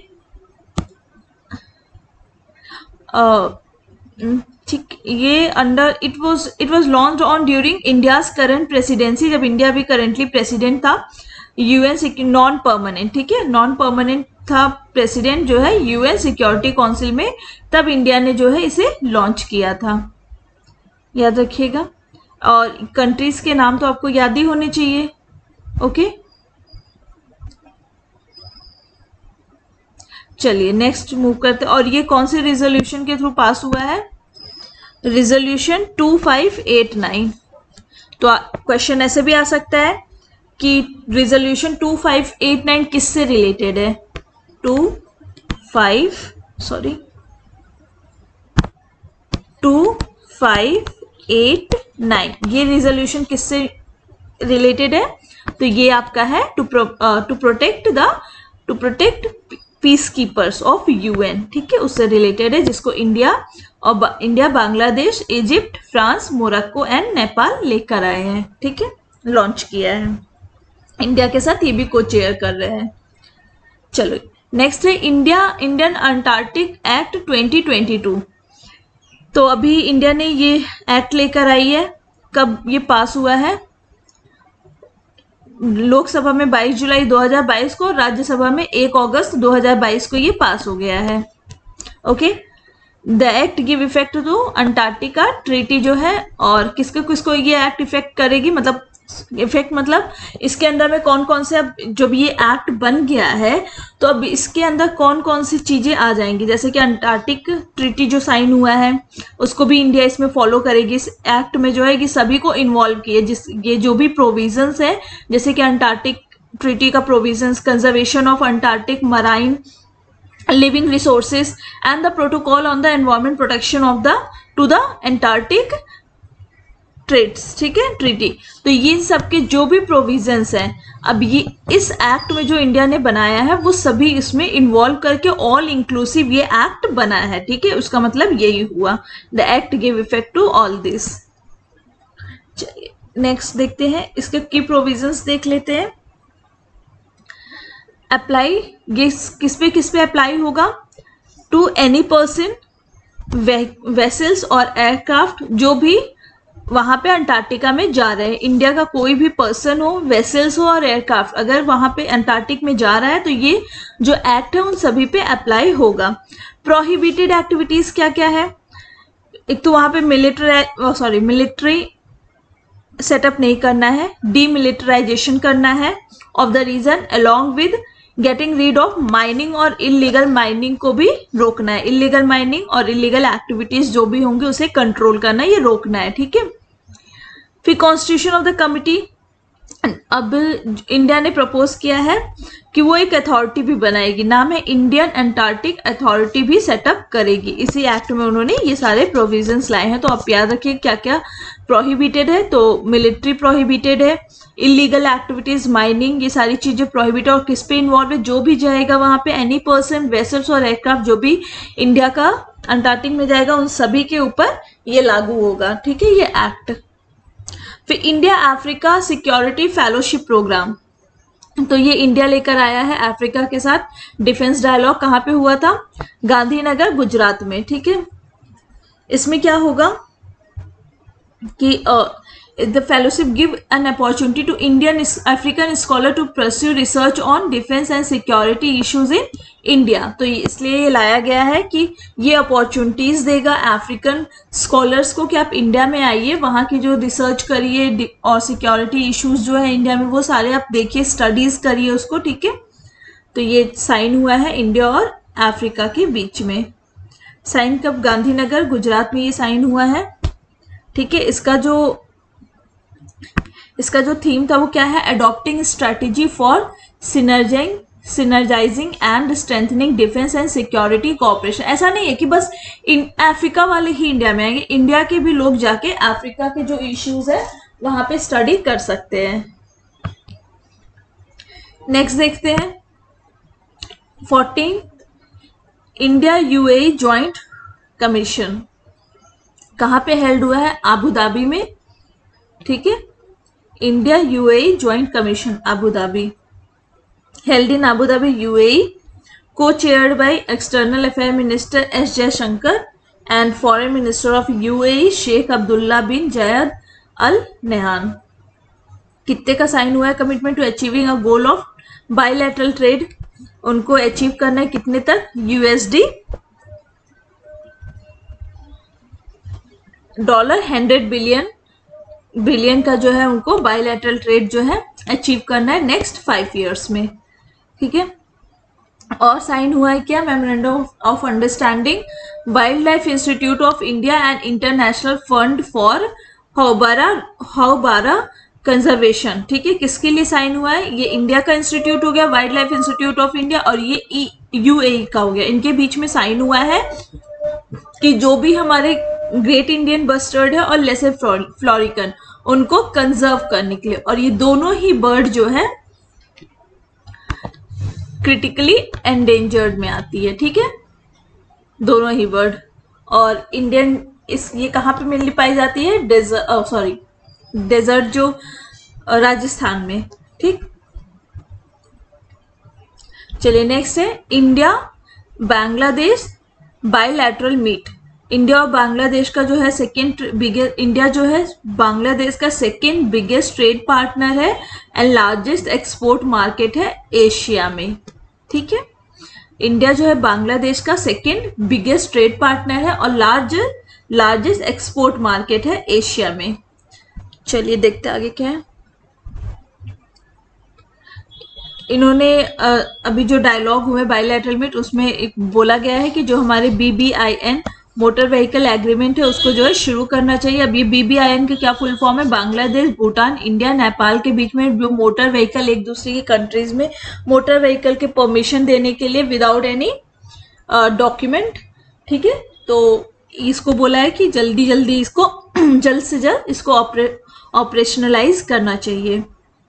ठीक, ये under it was it was launched on during India's current presidency, जब इंडिया भी करंटली प्रेसिडेंट था यूएन नॉन परमानेंट। ठीक है, नॉन परमानेंट था प्रेसिडेंट जो है यूएन सिक्योरिटी काउंसिल में, तब इंडिया ने जो है इसे लॉन्च किया था, याद रखिएगा। और कंट्रीज के नाम तो आपको याद ही होने चाहिए। ओके, चलिए नेक्स्ट मूव करते हैं। और ये कौन से रिजोल्यूशन के थ्रू पास हुआ है? Resolution two five eight nine. तो क्वेश्चन ऐसे भी आ सकता है कि resolution two five eight nine किससे रिलेटेड है? Two five sorry two five eight nine ये रिजोल्यूशन किससे रिलेटेड है? तो ये आपका है to to protect the to protect peace keepers of UN, ठीक है, उससे रिलेटेड है, जिसको इंडिया और India, Bangladesh, Egypt, France, Morocco and Nepal लेकर आए हैं, ठीक है, लॉन्च किया है। इंडिया के साथ ये भी को चेयर कर रहे हैं। चलो नेक्स्ट है India Indian Antarctic act twenty twenty two. तो अभी इंडिया ने ये एक्ट लेकर आई है, कब ये पास हुआ है? लोकसभा में बाईस जुलाई दो हज़ार बाईस को, राज्यसभा में एक अगस्त दो हज़ार बाईस को ये पास हो गया है। Okay, the act give effect to Antarctica treaty जो है, और किसको किसको ये एक्ट इफेक्ट करेगी, मतलब इफेक्ट मतलब इसके अंदर में कौन कौन से, अब जब ये एक्ट बन गया है तो अब इसके अंदर कौन कौन सी चीजें आ जाएंगी, जैसे कि अंटार्कटिक ट्रीटी जो साइन हुआ है उसको भी इंडिया इसमें फॉलो करेगी। इस एक्ट में जो है कि सभी को इन्वॉल्व किए, जिस ये जो भी प्रोविजंस है, जैसे कि अंटार्कटिक ट्रीटी का provisions, conservation of Antarctic marine living resources and the protocol on the environment protection of the to the Antarctic trades, ठीक है, ट्रीटी। तो ये सब के जो भी प्रोविजंस हैं, अब ये इस एक्ट में जो इंडिया ने बनाया है वो सभी इसमें इन्वॉल्व करके ऑल इंक्लूसिव ये एक्ट बना है, ठीक है, उसका मतलब यही हुआ, the act give effect to all this. चलिए नेक्स्ट देखते हैं, इसके की प्रोविजंस देख लेते हैं। अप्लाई किस किस पे किस पे अप्लाई होगा? टू एनी पर्सन, वेसल्स और एयरक्राफ्ट जो भी वहां पे अंटार्कटिका में जा रहे हैं, इंडिया का कोई भी पर्सन हो, वेसल्स हो और एयरक्राफ्ट अगर वहां पे अंटार्कटिक में जा रहा है तो ये जो एक्ट है उन सभी पे अप्लाई होगा। प्रोहिबिटेड एक्टिविटीज क्या क्या है? एक तो वहां पे मिलिट्री सॉरी मिलिट्री सेटअप नहीं करना है, डीमिलिटराइजेशन करना है of the region, along with getting rid of mining और इलीगल माइनिंग को भी रोकना है। इलीगल माइनिंग और इलीगल एक्टिविटीज जो भी होंगे उसे कंट्रोल करना है, ये रोकना है, ठीक है। फिर कॉन्स्टिट्यूशन ऑफ द कमिटी, अब इंडिया ने प्रपोज किया है कि वो एक अथॉरिटी भी बनाएगी, नाम है इंडियन अंटार्कटिक अथॉरिटी भी सेटअप करेगी। इसी एक्ट में उन्होंने ये सारे प्रोविजंस लाए हैं। तो आप याद रखिए क्या क्या प्रोहिबिटेड है, तो मिलिट्री प्रोहिबिटेड है, इलीगल एक्टिविटीज, माइनिंग, ये सारी चीजें प्रोहिबिटेड, और किस पे इन्वॉल्व है, जो भी जाएगा वहां पे, एनी पर्सन, वेसल्स और एयरक्राफ्ट जो भी इंडिया का अंटार्कटिक में जाएगा उन सभी के ऊपर ये लागू होगा, ठीक है, ये एक्ट। फिर India Africa security fellowship programme, तो ये इंडिया लेकर आया है अफ्रीका के साथ डिफेंस डायलॉग। कहाँ पे हुआ था? गांधीनगर, गुजरात में, ठीक है। इसमें क्या होगा कि the fellowship give an opportunity to Indian African scholar to pursue research on defence and security issues in India. तो इसलिए ये लाया गया है कि ये अपॉर्चुनिटीज देगा अफ्रीकन स्कॉलर्स को कि आप इंडिया में आइए, वहाँ की जो रिसर्च करिए और सिक्योरिटी इश्यूज जो है इंडिया में वो सारे आप देखिए, स्टडीज करिए उसको, ठीक है। तो ये साइन हुआ है इंडिया और अफ्रीका के बीच में। साइन कब? गांधीनगर, गुजरात में ये साइन हुआ है, ठीक है। इसका जो इसका जो थीम था वो क्या है? Adopting strategy for synergising synergising and strengthening defence and security cooperation. ऐसा नहीं है कि बस इन अफ्रीका वाले ही इंडिया में आएंगे, इंडिया के भी लोग जाके अफ्रीका के जो इश्यूज है वहां पे स्टडी कर सकते हैं। नेक्स्ट देखते हैं fourteen India UAE joint commission, कहाँ पे हेल्ड हुआ है? अबू धाबी में, ठीक है। India UAE joint commission Abu Dhabi, held in Abu Dhabi, U A E, co-chaired by External Affairs Minister S Jaishankar and Foreign Minister of U A E Sheikh Abdullah bin Zayed Al Nahyan। कितने का sign हुआ है? Commitment to achieving a goal of bilateral trade, उनको achieve करना है कितने तक? USD dollar hundred billion billion का जो है उनको बायलैटरल ट्रेड जो है अचीव करना है नेक्स्ट फाइव इयर्स में, ठीक है। और साइन हुआ है क्या? Memorandum of understanding wild life institute of India and international fund for houbara houbara conservation, ठीक है, किसके लिए साइन हुआ है? ये इंडिया का इंस्टीट्यूट हो गया, wild life institute of India, और ये यूएई का हो गया। इनके बीच में साइन हुआ है कि जो भी हमारे ग्रेट इंडियन बस्टर्ड है और लेसर फ्लोरिकन, उनको कंजर्व करने के लिए। और ये दोनों ही बर्ड जो है क्रिटिकली एंडेंजर्ड में आती है, ठीक है, दोनों ही बर्ड। और इंडियन इस ये कहाँ पे मिलनी पाई जाती है? डेजर्ट, सॉरी डेजर्ट जो राजस्थान में, ठीक। चलिए नेक्स्ट है India Bangladesh bilateral meet. India और बांग्लादेश का जो है सेकेंड बिगेस्ट, इंडिया जो है बांग्लादेश का सेकेंड बिगेस्ट ट्रेड पार्टनर है एंड लार्जेस्ट एक्सपोर्ट मार्केट है एशिया में, ठीक है। इंडिया जो है बांग्लादेश का सेकेंड बिगेस्ट ट्रेड पार्टनर है और लार्ज लार्जेस्ट एक्सपोर्ट मार्केट है एशिया में। चलिए देखते आगे क्या है। इन्होंने अभी जो डायलॉग हुए बायलैटरल मीट, उसमें एक बोला गया है कि जो हमारे बीबीआईएन मोटर व्हीकल एग्रीमेंट है उसको जो है शुरू करना चाहिए। अब ये बीबीआईएन का क्या फुल फॉर्म है? बांग्लादेश, भूटान, इंडिया, नेपाल के बीच में जो मोटर व्हीकल एक दूसरे की कंट्रीज में मोटर व्हीकल के परमिशन देने के लिए विदाउट एनी डॉक्यूमेंट, ठीक है। तो इसको बोला है कि जल्दी जल्दी इसको जल्द से जल्द इसको ऑपरे ऑपरेशनलाइज करना चाहिए।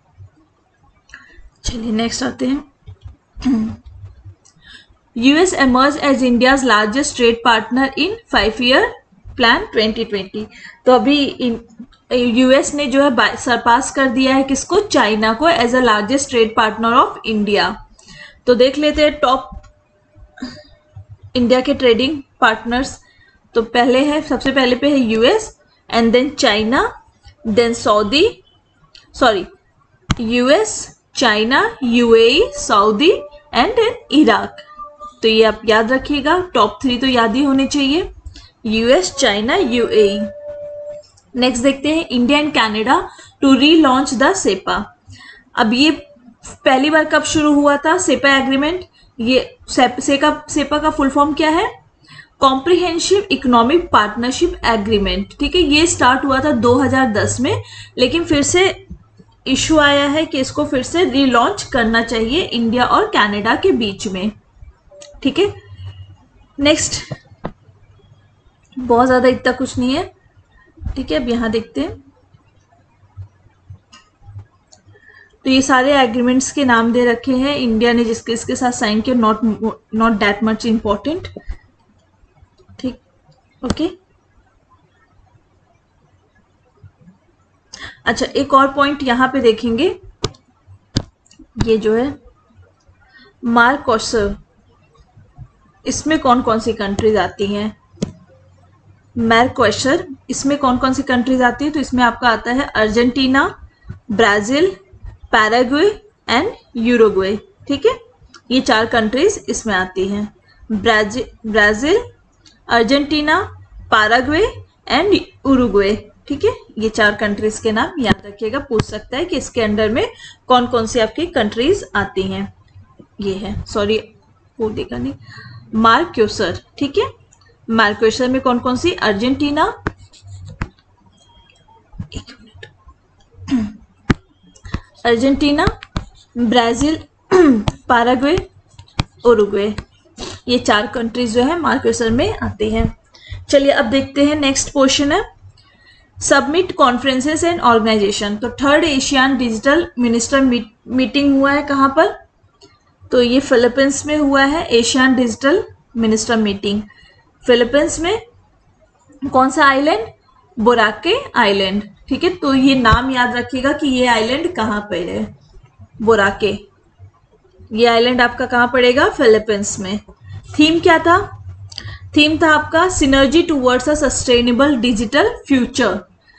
चलिए नेक्स्ट आते हैं। US emerged as India's largest trade partner in five year plan twenty twenty। तो अभी यूएस ने जो है सरपास कर दिया है किसको? चाइना को as a largest trade partner of India. तो देख लेते हैं टॉप इंडिया के ट्रेडिंग पार्टनर्स। तो पहले है, सबसे पहले पे है US and then China, then Saudi, sorry US, China, UAE, Saudi and then Iraq. तो ये आप याद रखिएगा, टॉप थ्री तो याद ही होने चाहिए, यूएस, चाइना, यूएई। नेक्स्ट देखते हैं India and Canada to relaunch the CEPA. अब ये पहली बार कब शुरू हुआ था सेपा एग्रीमेंट? ये सेपा सेपा का फुल फॉर्म क्या है? कॉम्प्रिहेंसिव इकोनॉमिक पार्टनरशिप एग्रीमेंट, ठीक है। ये स्टार्ट हुआ था दो हज़ार दस में, लेकिन फिर से इशू आया है कि इसको फिर से रीलॉन्च करना चाहिए इंडिया और कनाडा के बीच में, ठीक है। नेक्स्ट, बहुत ज्यादा इतना कुछ नहीं है, ठीक है। अब यहां देखते हैं, तो ये सारे एग्रीमेंट्स के नाम दे रखे हैं इंडिया ने जिसके इसके साथ साइन किया, not not that much important, ठीक, ओके। अच्छा, एक और पॉइंट यहां पे देखेंगे, ये जो है मार्कोसर, इसमें कौन कौन सी कंट्रीज आती हैं? मैरकोसर, इसमें कौन कौन सी कंट्रीज आती है? तो इसमें आपका आता है Argentina, Brazil, Paraguay and Uruguay, ठीक है। ये चार कंट्रीज इसमें आती हैं, Brazil Brazil Argentina, Paraguay and Uruguay, ठीक है। ये चार कंट्रीज के नाम याद रखिएगा, पूछ सकता है कि इसके अंडर में कौन कौन सी आपकी कंट्रीज आती हैं। ये है, सॉरी वो देखा नहीं, मार्कोसर, ठीक है। मार्कोसर में कौन कौन सी? अर्जेंटीना, एक minute, Argentina, Brazil, Paraguay, Uruguay, ये चार कंट्रीज जो है मार्कोसर में आती हैं। चलिए अब देखते हैं, नेक्स्ट क्वेश्चन है सबमिट कॉन्फ्रेंसेस एंड ऑर्गेनाइजेशन। तो third Asian digital minister meet, meeting हुआ है कहाँ पर? तो ये फिलीपींस में हुआ है, Asian digital minister meeting Philippines में। कौन सा आइलैंड? बोराके आइलैंड, ठीक है। तो ये नाम याद रखिएगा कि ये आइलैंड कहाँ पे है, बोराके। ये आइलैंड आपका कहाँ पड़ेगा? फिलीपींस में। थीम क्या था? थीम था आपका synergy towards a sustainable digital future.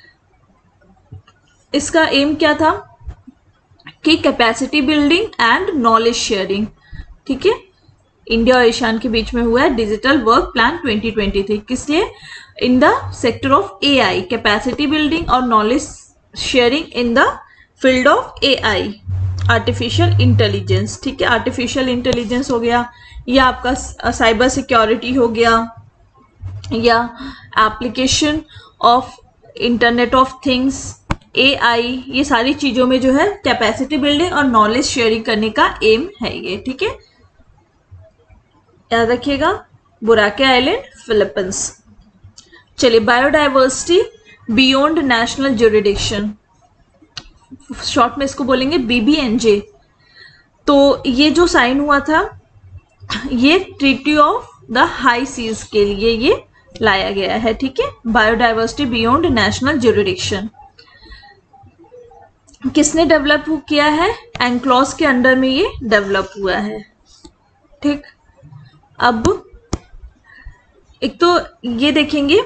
इसका एम क्या था? कि capacity building and knowledge sharing, ठीक है। इंडिया और एशियान के बीच में हुआ है digital work plan twenty twenty three. किस लिए? In the sector of AI, capacity building और knowledge sharing in the field of AI, artificial intelligence, ठीक है। आर्टिफिशियल इंटेलिजेंस हो गया, या आपका साइबर सिक्योरिटी हो गया, या application of internet of things, A I, ये सारी चीजों में जो है कैपेसिटी बिल्डिंग और नॉलेज शेयरिंग करने का एम है ये, ठीक है, याद रखिएगा। Boracay island, Philippines. चलिए, biodiversity beyond national jurisdiction, short में इसको बोलेंगे बी बी एन जे। तो ये जो साइन हुआ था, ये treaty of the high seas के लिए ये लाया गया है, ठीक है। बायोडाइवर्सिटी बियॉन्ड नेशनल ज्यूरिडिक्शन किसने डेवलप किया है? एंक्लॉज के अंडर में ये डेवलप हुआ है, ठीक। अब एक तो ये देखेंगे,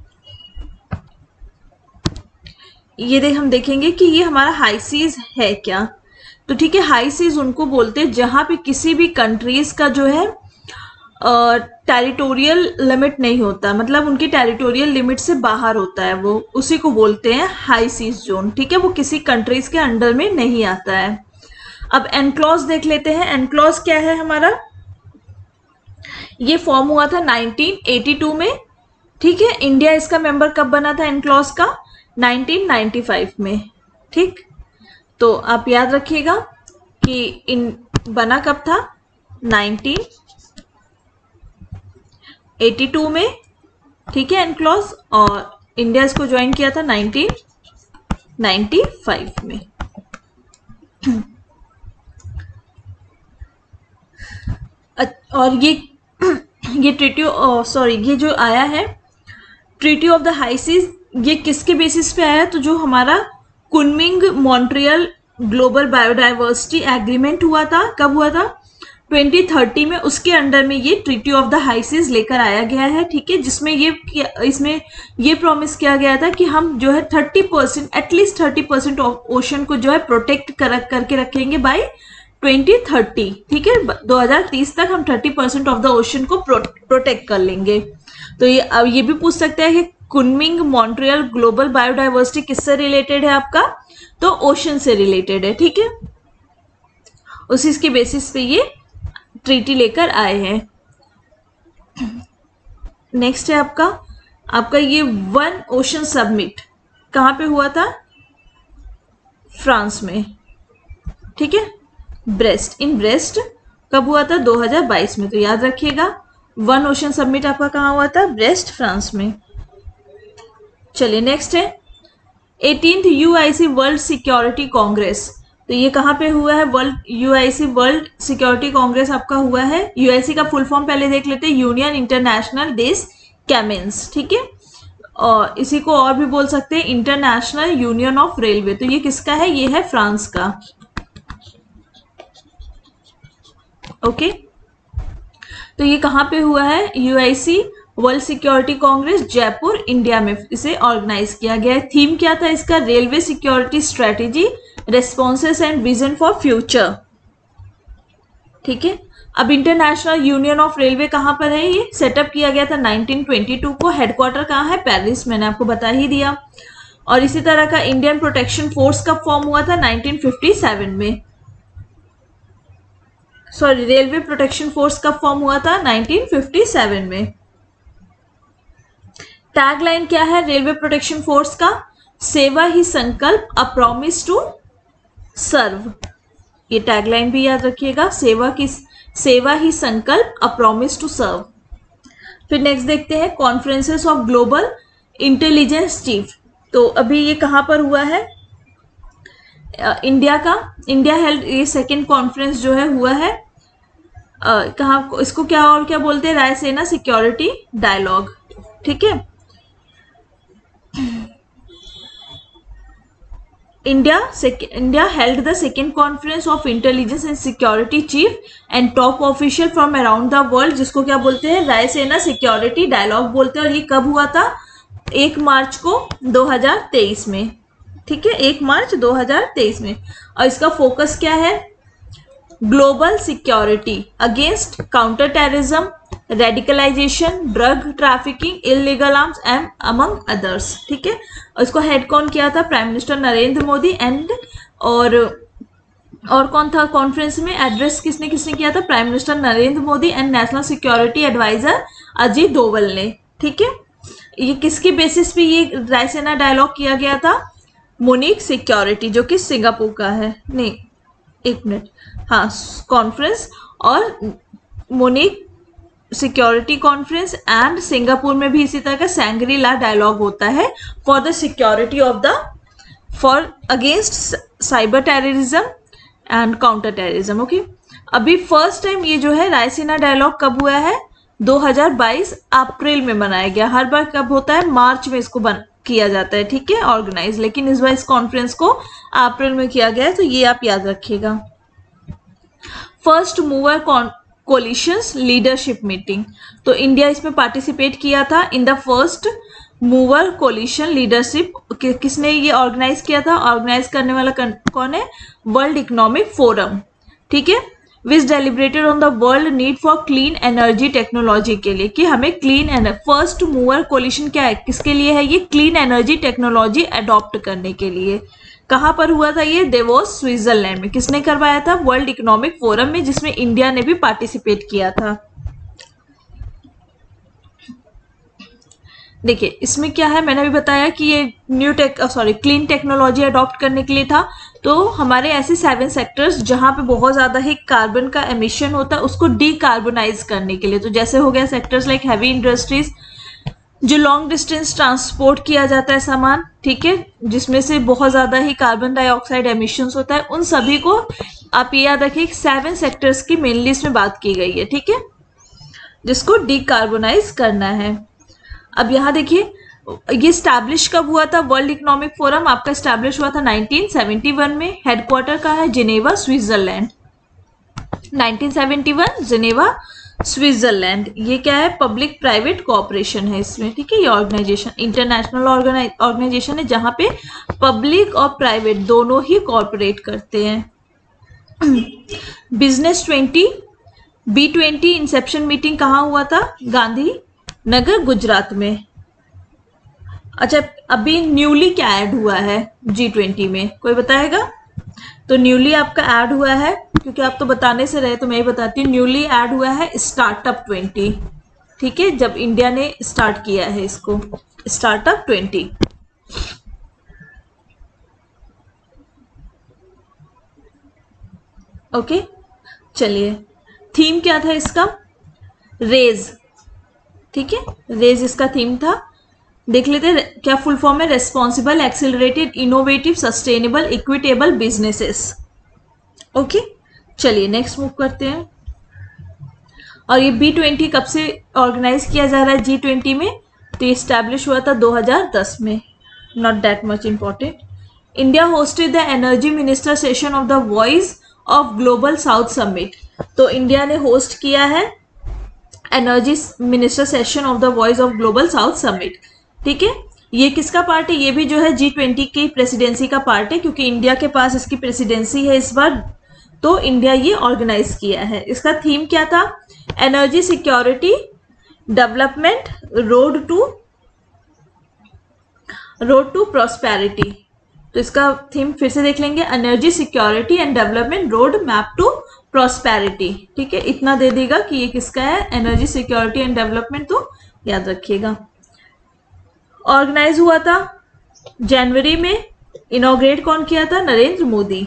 ये देख हम देखेंगे कि ये हमारा हाई सीज है क्या। तो ठीक है, हाई सीज उनको बोलते हैं जहां पे किसी भी कंट्रीज का जो है टेरिटोरियल लिमिट नहीं होता, मतलब उनकी टेरिटोरियल लिमिट से बाहर होता है वो, उसी को बोलते हैं हाई सीज जोन, ठीक है। वो किसी कंट्रीज के अंडर में नहीं आता है। अब एनक्लॉज देख लेते हैं। एनक्लॉज क्या है हमारा? ये फॉर्म हुआ था नाइनटीन एटी टू में, ठीक है। इंडिया इसका मेंबर कब बना था एनक्लॉज का? नाइनटीन नाइंटी फाइव में, ठीक। तो आप याद रखिएगा कि इन बना कब था? नाइनटीन एटी टू में, ठीक है, एनक्लॉज, और इंडिया इसको ज्वाइन किया था नाइनटीन नाइंटी फाइव में। और ये ये ट्रीटी, सॉरी ये जो आया है treaty of the high seas, ये किसके बेसिस पे आया? तो जो हमारा Kunming Montreal global biodiversity agreement हुआ था, कब हुआ था? ट्वेंटी थर्टी में, उसके अंडर में ये treaty of the high seas लेकर आया गया है, ठीक है। जिसमें ये इसमें ये प्रॉमिस किया गया था कि हम जो है thirty percent at least thirty percent ocean को जो है प्रोटेक्ट कर करके रखेंगे बाय ट्वेंटी थर्टी, ठीक है। दो हज़ार तीस तक हम thirty percent of the ocean को प्रो, प्रोटेक्ट कर लेंगे। तो ये अब ये भी पूछ सकते हैं कि कुनमिंग मॉन्ट्रियल ग्लोबल बायोडाइवर्सिटी किससे रिलेटेड है आपका? तो ओशन से रिलेटेड है, ठीक है। उसी के बेसिस पे ये ट्रीटी लेकर आए हैं। नेक्स्ट है आपका आपका ये वन ओशन सबमिट कहां पे हुआ था? फ्रांस में, ठीक है। ब्रेस्ट, इन ब्रेस्ट कब हुआ था? दो हज़ार बाईस में। तो याद रखिएगा, वन ओशन सबमिट आपका कहां हुआ था? ब्रेस्ट, फ्रांस में। चलिए, नेक्स्ट है eighteenth UIC world security congress. तो ये कहाँ पे हुआ है? World UIC world security congress आपका हुआ है। यूआईसी का फुल फॉर्म पहले देख लेते हैं, यूनियन इंटरनेशनल डेज कैमेंस, ठीक है। और इसी को और भी बोल सकते हैं इंटरनेशनल यूनियन ऑफ रेलवे। तो ये किसका है? ये है फ्रांस का, ओके। तो ये कहाँ पे हुआ है? UIC world security congress, Jaipur, India में इसे ऑर्गेनाइज किया गया है। थीम क्या था इसका? Railway security strategy, responses and vision for future, ठीक है। अब इंटरनेशनल यूनियन ऑफ रेलवे कहां पर है? ये सेटअप किया गया था नाइनटीन ट्वेंटी टू को। हेडक्वार्टर कहां है? पेरिस, मैंने आपको बता ही दिया। और इसी तरह का इंडियन प्रोटेक्शन फोर्स कब फॉर्म हुआ था? नाइनटीन फिफ्टी सेवन में। सॉरी, रेलवे प्रोटेक्शन फोर्स कब फॉर्म हुआ था? नाइनटीन फिफ्टी सेवन में। टैगलाइन क्या है रेलवे प्रोटेक्शन फोर्स का? सेवा ही संकल्प, अ प्रॉमिस टू सर्व। ये टैगलाइन भी याद रखिएगा, सेवा की सेवा ही संकल्प, अ प्रॉमिस टू सर्व। फिर नेक्स्ट देखते हैं conferences of global intelligence chief. तो अभी ये कहां पर हुआ है? इंडिया का इंडिया हेल्थ, ये सेकेंड कॉन्फ्रेंस जो है हुआ है कहाँ, इसको क्या और क्या बोलते हैं? रायसेना सिक्योरिटी डायलॉग, ठीक है। India, India held the second conference of intelligence and security chief and top official from around the world, जिसको क्या बोलते हैं? रायसेना सिक्योरिटी डायलॉग बोलते हैं। और ये कब हुआ था? एक मार्च को दो हज़ार तेईस में, ठीक है, एक मार्च दो हज़ार तेईस में। और इसका फोकस क्या है? Global security against counter terrorism, radicalisation, drug trafficking, illegal arms and among others, ठीक है। और इसको हेड कौन किया था? Prime minister Narendra Modi. And और और कौन था कॉन्फ्रेंस में? एड्रेस किसने किसने किया था? Prime minister Narendra Modi and national security adviser Ajit Doval ने, ठीक है। ये किसके बेसिस पे ये रायसेना डायलॉग किया गया था? मुनिक सिक्योरिटी जो कि सिंगापुर का है, नहीं एक मिनट, हाँ कॉन्फ्रेंस, और मुनिक सिक्योरिटी कॉन्फ्रेंस एंड सिंगापुर में भी इसी तरह का सैंग्री ला डायलॉग होता है for the security of the for against cyber terrorism and counter terrorism. Okay, अभी फर्स्ट टाइम ये जो है रायसीना डायलॉग कब हुआ है, दो हज़ार बाईस अप्रैल में मनाया गया। हर बार कब होता है, मार्च में इसको बन किया जाता है, ठीक है, ऑर्गेनाइज, लेकिन इस बार इस कॉन्फ्रेंस को अप्रैल में किया गया है, तो ये आप याद रखिएगा। First mover coalitions leadership meeting, तो इंडिया इसमें पार्टिसिपेट किया था in the first mover coalition leadership. किसने ये ऑर्गेनाइज किया था, ऑर्गेनाइज करने वाला कौन है, वर्ल्ड इकोनॉमिक फोरम, ठीक है, which deliberated on the world need for clean energy technology के लिए, कि हमें clean energy, first mover coalition क्या है, किसके लिए है ये, क्लीन एनर्जी टेक्नोलॉजी अडॉप्ट करने के लिए। कहाँ पर हुआ था ये, देवोस स्विट्जरलैंड में। किसने करवाया था, वर्ल्ड इकोनॉमिक फोरम में, जिसमें इंडिया ने भी पार्टिसिपेट किया था। देखिए इसमें क्या है, मैंने अभी बताया कि ये new tech sorry clean technology adopt करने के लिए था। तो हमारे ऐसे सेवन सेक्टर्स जहां पे बहुत ज्यादा ही कार्बन का एमिशन होता है उसको डीकार्बोनाइज करने के लिए, तो जैसे हो गया सेक्टर्स लाइक हैवी इंडस्ट्रीज, जो लॉन्ग डिस्टेंस ट्रांसपोर्ट किया जाता है सामान, ठीक है, जिसमें से बहुत ज्यादा ही कार्बन डाइऑक्साइड एमिशंस होता है, उन सभी को आप ये याद रखिए सेवन सेक्टर्स की मेनली इसमें बात की गई है, ठीक है, जिसको डीकार्बोनाइज करना है। अब यहाँ देखिए ये स्टैब्लिश कब हुआ था, वर्ल्ड इकोनॉमिक फोरम आपका स्टैब्लिश हुआ था नाइनटीन सेवेंटी वन में। हेडक्वार्टर का है Geneva Switzerland, nineteen seventy one Geneva Switzerland. ये क्या है, पब्लिक प्राइवेट कोऑपरेशन है इसमें, ठीक है, ये ऑर्गेनाइजेशन इंटरनेशनल ऑर्गेनाइजेशन है जहां पे पब्लिक और प्राइवेट दोनों ही कॉर्पोरेट करते हैं। Business twenty B twenty inception meeting कहाँ हुआ था, गांधी नगर गुजरात में। अच्छा अभी न्यूली क्या ऐड हुआ है जी ट्वेंटी में, कोई बताएगा, तो न्यूली आपका ऐड हुआ है, क्योंकि आप तो बताने से रहे तो मैं ही बताती हूँ, न्यूली ऐड हुआ है स्टार्टअप ट्वेंटी, ठीक है, जब इंडिया ने स्टार्ट किया है इसको स्टार्टअप ट्वेंटी। ओके चलिए, थीम क्या था इसका, रेज, ठीक है, रेज इसका थीम था। देख लेते हैं क्या फुल फॉर्म है, responsible accelerated innovative sustainable equitable businesses. Okay चलिए नेक्स्ट मूव करते हैं। और ये बी ट्वेंटी कब से ऑर्गेनाइज किया जा रहा है जी ट्वेंटी में, तो ये स्टैब्लिश हुआ था दो हज़ार दस में, not that much important. India hosted the energy minister session of the voice of global south summit, तो इंडिया ने होस्ट किया है energy minister session of the voice of global south summit, ठीक है। ये किसका पार्ट है, ये भी जो है जी ट्वेंटी की प्रेसिडेंसी का पार्ट है, क्योंकि इंडिया के पास इसकी प्रेसिडेंसी है इस बार, तो इंडिया ये ऑर्गेनाइज किया है। इसका थीम क्या था, energy security development road to road to prosperity. तो इसका थीम फिर से देख लेंगे, energy security and development road map to prosperity, ठीक है, इतना दे देगा कि ये किसका है, एनर्जी सिक्योरिटी एंड डेवलपमेंट, तो याद रखिएगा। ऑर्गेनाइज हुआ था जनवरी में, इनॉग्रेट कौन किया था, नरेंद्र मोदी,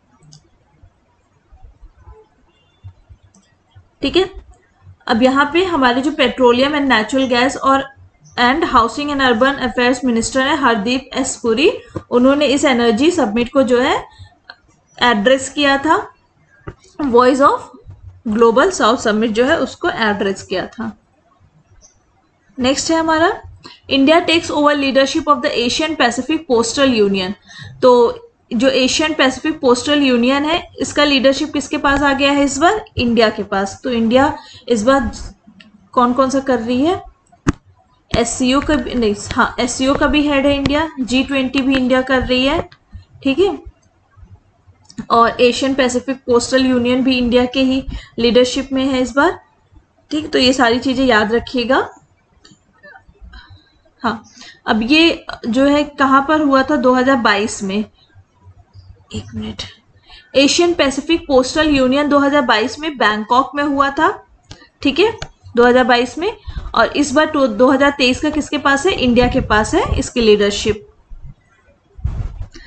ठीक है। अब यहाँ पे हमारे जो पेट्रोलियम एंड नेचुरल गैस और and housing and urban affairs minister है हरदीप एस पुरी, उन्होंने इस एनर्जी समिट को जो है एड्रेस किया था, voice of global south summit जो है उसको एड्रेस किया था। नेक्स्ट है हमारा, India takes over leadership of the Asian Pacific postal union, तो जो एशियन पैसिफिक पोस्टल यूनियन है इसका लीडरशिप किसके पास आ गया है इस बार, इंडिया के पास। तो इंडिया इस बार कौन कौन सा कर रही है, एससीओ का भी नहीं, हाँ एससीओ का भी हेड है इंडिया, जी ट्वेंटी भी इंडिया कर रही है, ठीक है, और एशियन पैसिफिक पोस्टल यूनियन भी इंडिया के ही लीडरशिप में है इस बार, ठीक। तो ये सारी चीजें याद रखिएगा। हाँ अब ये जो है कहाँ पर हुआ था, दो हज़ार बाईस में, एक minute, Asian Pacific postal union दो हज़ार बाईस में बैंकॉक में हुआ था, ठीक है, दो हज़ार बाईस में। और इस बार दो हज़ार तेईस का किसके पास है, इंडिया के पास है इसकी लीडरशिप।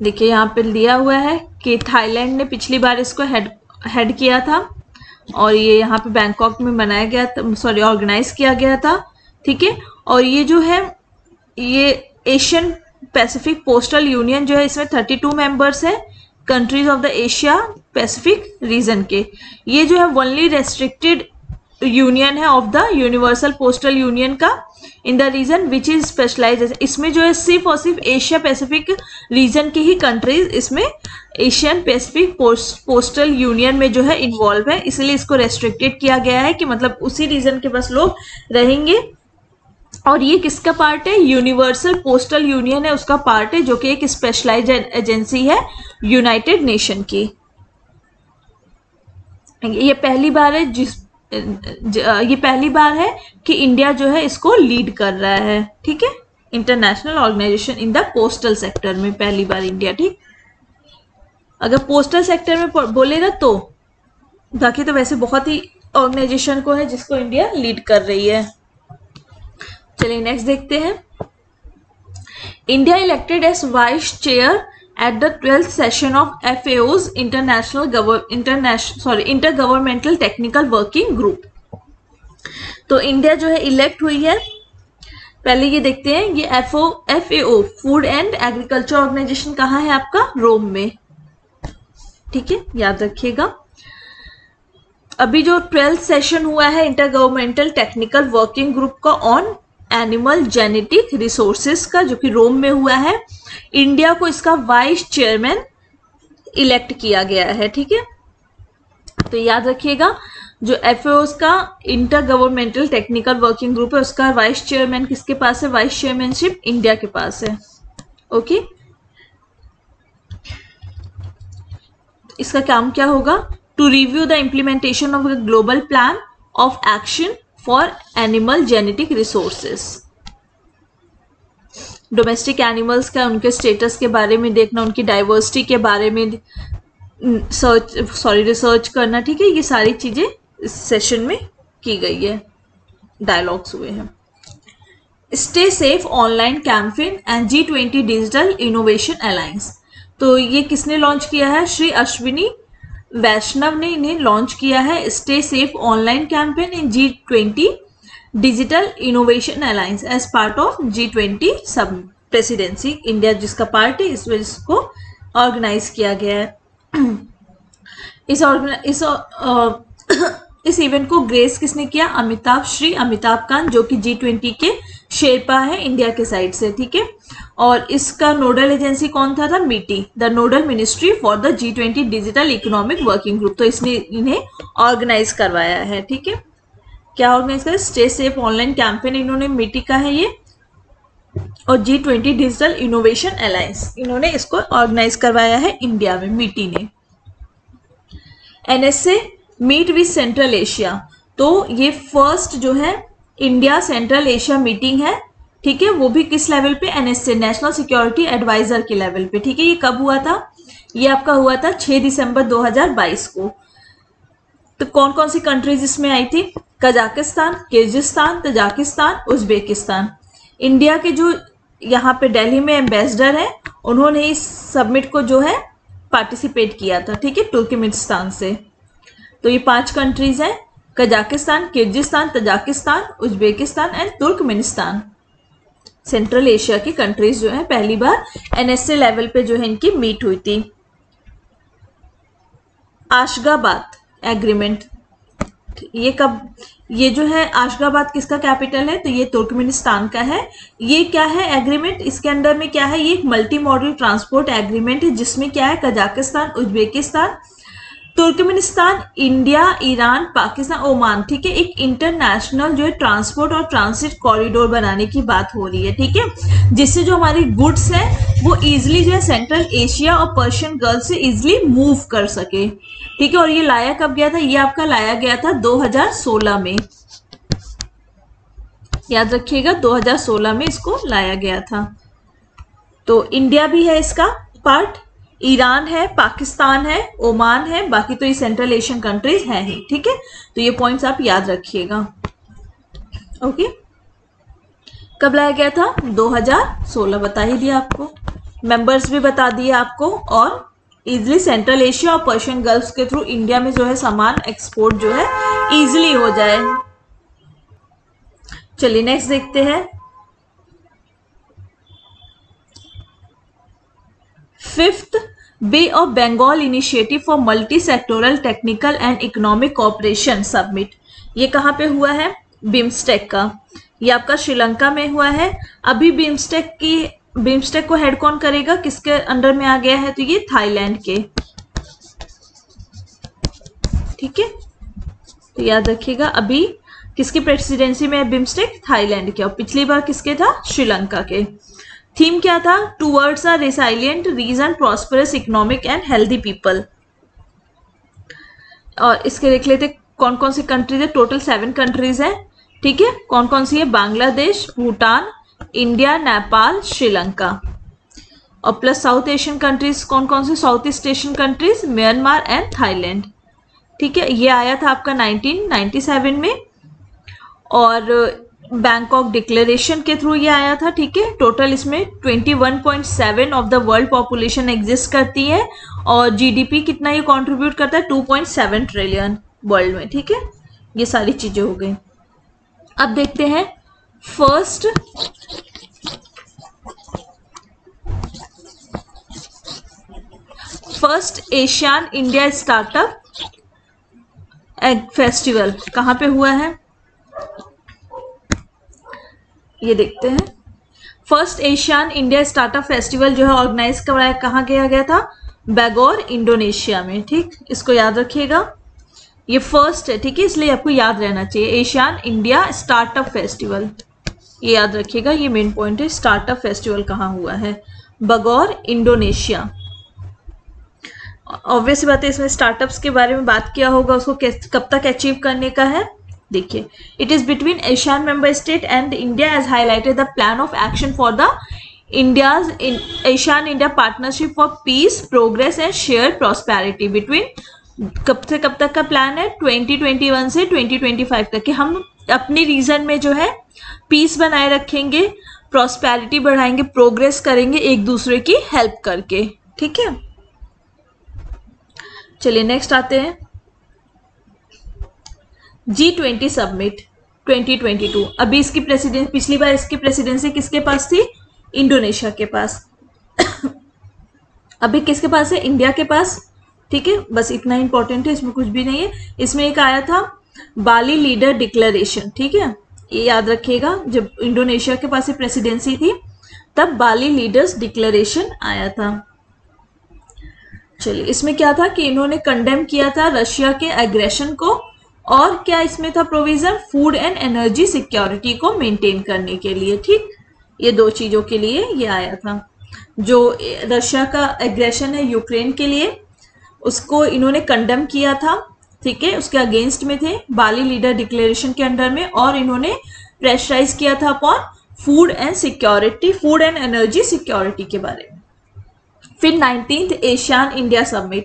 देखिए यहाँ पे दिया हुआ है कि थाईलैंड ने पिछली बार इसको हेड हेड किया था और ये यहाँ पे बैंकॉक में बनाया गया था, सॉरी ऑर्गेनाइज किया गया था, ठीक है। और ये जो है ये एशियन पैसिफिक पोस्टल यूनियन जो है इसमें थर्टी टू मेंबर्स है countries of the Asia Pacific region के। ये जो है ओनली रेस्ट्रिक्टेड यूनियन है of the universal postal union का in the region which is specialise. इसमें जो है सिर्फ और सिर्फ एशिया पैसिफिक रीजन की ही कंट्रीज इसमें एशियन पैसिफिक पोस्टल यूनियन में जो है इन्वॉल्व है, इसलिए इसको रेस्ट्रिक्टेड किया गया है कि मतलब उसी रीजन के बस लोग रहेंगे। और ये किसका पार्ट है? यूनिवर्सल पोस्टल यूनियन है उसका पार्ट है, जो कि एक स्पेशलाइज्ड एजेंसी है यूनाइटेड नेशन की। ये पहली बार है जिस ये पहली बार है कि इंडिया जो है इसको लीड कर रहा है, ठीक है। International organisation in the postal sector में पहली बार इंडिया, ठीक। अगर पोस्टल सेक्टर में बोले ना तो बाकी तो वैसे बहुत ही ऑर्गेनाइजेशन को है जिसको इंडिया लीड कर रही है। चलिए नेक्स्ट देखते हैं। India elected as vice chair at the twelfth session of F A O's international government international sorry intergovernmental technical working group। तो इंडिया जो है इलेक्ट हुई है, पहले ये देखते हैं ये F O F A O food and agriculture organisation कहाँ है आपका? रोम में, ठीक है, याद रखिएगा। अभी जो ट्वेल्थ सेशन हुआ है इंटरगवर्नमेंटल टेक्निकल वर्किंग ग्रुप का ऑन एनिमल जेनेटिक रिसोर्सेस का, जो कि रोम में हुआ है, इंडिया को इसका वाइस चेयरमैन इलेक्ट किया गया है, ठीक है। तो याद रखिएगा जो एफ ए ओ का inter governmental technical working group है उसका वाइस चेयरमैन किसके पास है? वाइस चेयरमैनशिप इंडिया के पास है, ओके। इसका काम क्या होगा? To review the implementation of the global plan of action for animal genetic resources. Domestic animals का उनके स्टेटस के बारे में देखना, उनकी डाइवर्सिटी के बारे में सर्च सॉरी रिसर्च करना, ठीक है। ये सारी चीजें इस सेशन में की गई है, डायलॉग्स हुए हैं। Stay safe online campaign and G twenty digital innovation alliance. तो ये किसने लॉन्च किया है? श्री अश्विनी वैष्णव ने इन्हें लॉन्च किया है। Stay safe online campaign in G twenty digital innovation alliance as part of G twenty सब प्रेसिडेंसी। इंडिया जिसका पार्ट है इस वजह इसको ऑर्गेनाइज किया गया है। इस इस आ, इस इवेंट को ग्रेस किसने किया? अमिताभ श्री अमिताभ कांत, जो कि जी ट्वेंटी के शेरपा है इंडिया के साइड से, ठीक है। और इसका नोडल एजेंसी कौन था? था MeitY, the nodal ministry for the G twenty digital economic working group. तो इसने इन्हें ऑर्गेनाइज करवाया है, ठीक है। क्या ऑर्गेनाइज कर? स्टे सेफ ऑनलाइन कैंपेन इन्होंने मीटी का है ये, और G twenty digital innovation alliance इन्होंने इसको ऑर्गेनाइज करवाया है इंडिया में, मीटी ने। NSA meet with central Asia. तो ये फर्स्ट जो है इंडिया सेंट्रल एशिया मीटिंग है, ठीक है। वो भी किस लेवल पे? एनएसए नेशनल सिक्योरिटी एडवाइजर के लेवल पे, ठीक है। ये कब हुआ था? ये आपका हुआ था छह दिसंबर दो हज़ार बाईस को। तो कौन कौन सी कंट्रीज इसमें आई थी? Kazakhstan, Kyrgyzstan, Tajikistan, Uzbekistan. India के जो यहाँ पे दिल्ली में एम्बेसडर है उन्होंने इस समिट को जो है पार्टिसिपेट किया था, ठीक है, तुर्कमेनिस्तान से। तो ये पांच कंट्रीज हैं, Kazakhstan, Kyrgyzstan, Tajikistan, Uzbekistan and Turkmenistan. Central Asia की कंट्रीज जो है पहली बार एनएसए लेवल पे जो है इनकी मीट हुई थी। आशगाबाद एग्रीमेंट, ये कब? ये जो है आशगाबाद किसका कैपिटल है? तो ये तुर्कमेनिस्तान का है। ये क्या है एग्रीमेंट? इसके अंदर में क्या है? ये एक मल्टी मॉडल ट्रांसपोर्ट एग्रीमेंट है, जिसमें क्या है? Kazakhstan, Uzbekistan, Turkmenistan, India, Iran, Pakistan, Oman, ठीक है, एक इंटरनेशनल जो है ट्रांसपोर्ट और ट्रांसिट कॉरिडोर बनाने की बात हो रही है, ठीक है, जिससे जो हमारी गुड्स है वो इजिली जो है सेंट्रल एशिया और पर्शियन गल्फ से इजिली मूव कर सके, ठीक है। और ये लाया कब गया था? ये आपका लाया गया था दो हज़ार सोलह में, याद रखिएगा दो हज़ार सोलह में इसको लाया गया था। तो इंडिया भी है इसका पार्ट, ईरान है, पाकिस्तान है, ओमान है, बाकी तो ये सेंट्रल एशियन कंट्रीज है ही, ठीक है। तो ये पॉइंट्स आप याद रखिएगा, ओके। कब लाया गया था? दो हज़ार सोलह, बता ही दिया आपको। मेंबर्स भी बता दिए आपको, और इजिली सेंट्रल एशिया और पर्शियन गल्फ के थ्रू इंडिया में जो है सामान एक्सपोर्ट जो है इजिली हो जाए। चलिए नेक्स्ट देखते हैं। Fifth bay of Bengal initiative for multi sectoral technical and economic cooperation summit, ये कहाँ पे हुआ है? बिम्स्टेक का, ये आपका श्रीलंका में हुआ है। अभी बिम्स्टेक की बिम्स्टेक को हेड कौन करेगा, किसके अंडर में आ गया है? तो ये थाईलैंड के, ठीक है, तो याद रखिएगा अभी किसकी प्रेसिडेंसी में है बिम्स्टेक? थाईलैंड के, और पिछली बार किसके था? श्रीलंका के। थीम क्या था? Towards a resilient region, prosperous economic and healthy people. और इसके देख लेते कौन कौन सी कंट्रीज है। टोटल सेवन कंट्रीज है, ठीक है। कौन कौन सी है? बांग्लादेश, भूटान, इंडिया, नेपाल, श्रीलंका, और प्लस साउथ एशियन कंट्रीज कौन कौन सी? South east Asian countries, Myanmar and Thailand, ठीक है। ये आया था आपका नाइनटीन नाइंटी सेवन में, और बैंकॉक डिक्लेरेशन के थ्रू ये आया था, ठीक है। टोटल इसमें twenty one point seven of the world population exist करती है, और जीडीपी कितना ये कंट्रीब्यूट करता है? Two point seven trillion world में, ठीक है। ये सारी चीजें हो गई। अब देखते हैं first first Asian India startup festival कहाँ पे हुआ है, ये देखते हैं। First Asian India startup festival जो है ऑर्गेनाइज कराया कहाँ किया गया था? बैंगोर, इंडोनेशिया में, ठीक। इसको याद रखिएगा, ये फर्स्ट है, ठीक है, इसलिए आपको याद रहना चाहिए। एशियन इंडिया स्टार्टअप फेस्टिवल, ये याद रखिएगा, ये मेन पॉइंट है। स्टार्टअप फेस्टिवल कहाँ हुआ है? बैंगोर, इंडोनेशिया। ऑब्वियस बात है, इसमें स्टार्टअप्स के बारे में बात किया होगा, उसको कब तक अचीव करने का है। देखिए, it is between Asian member state and India as highlighted the plan of action for the India's Asian India partnership for peace, progress and share prosperity between, कब से कब तक का प्लान है? ट्वेंटी ट्वेंटी वन से twenty twenty five तक कि हम अपने रीजन में जो है पीस बनाए रखेंगे, प्रॉस्पेरिटी बढ़ाएंगे, प्रोग्रेस करेंगे एक दूसरे की हेल्प करके, ठीक है। चलिए नेक्स्ट आते हैं, G twenty summit twenty twenty two. अभी इसकी प्रेसिडेंसी, पिछली बार इसकी प्रेसिडेंसी किसके पास थी? इंडोनेशिया के पास। अभी किसके पास है? इंडिया के पास, ठीक है। बस इतना इंपॉर्टेंट है, इसमें कुछ भी नहीं है। इसमें एक आया था बाली लीडर डिक्लेरेशन, ठीक है, ये याद रखिएगा। जब इंडोनेशिया के पास प्रेसिडेंसी थी तब बाली लीडर्स डिक्लेरेशन आया था। चलिए, इसमें क्या था कि इन्होंने कंडेम किया था रशिया के एग्रेशन को, और क्या इसमें था provision? Food and energy security को मेंटेन करने के लिए, ठीक। ये दो चीजों के लिए ये आया था। जो रशिया का एग्रेशन है यूक्रेन के लिए, उसको इन्होंने कंडेम किया था, ठीक है, उसके अगेंस्ट में थे बाली लीडर डिक्लेरेशन के अंडर में, और इन्होंने प्रेशराइज किया था upon food and security, food and energy security के बारे में। फिर नाइनटीन्थ एशियन इंडिया समिट,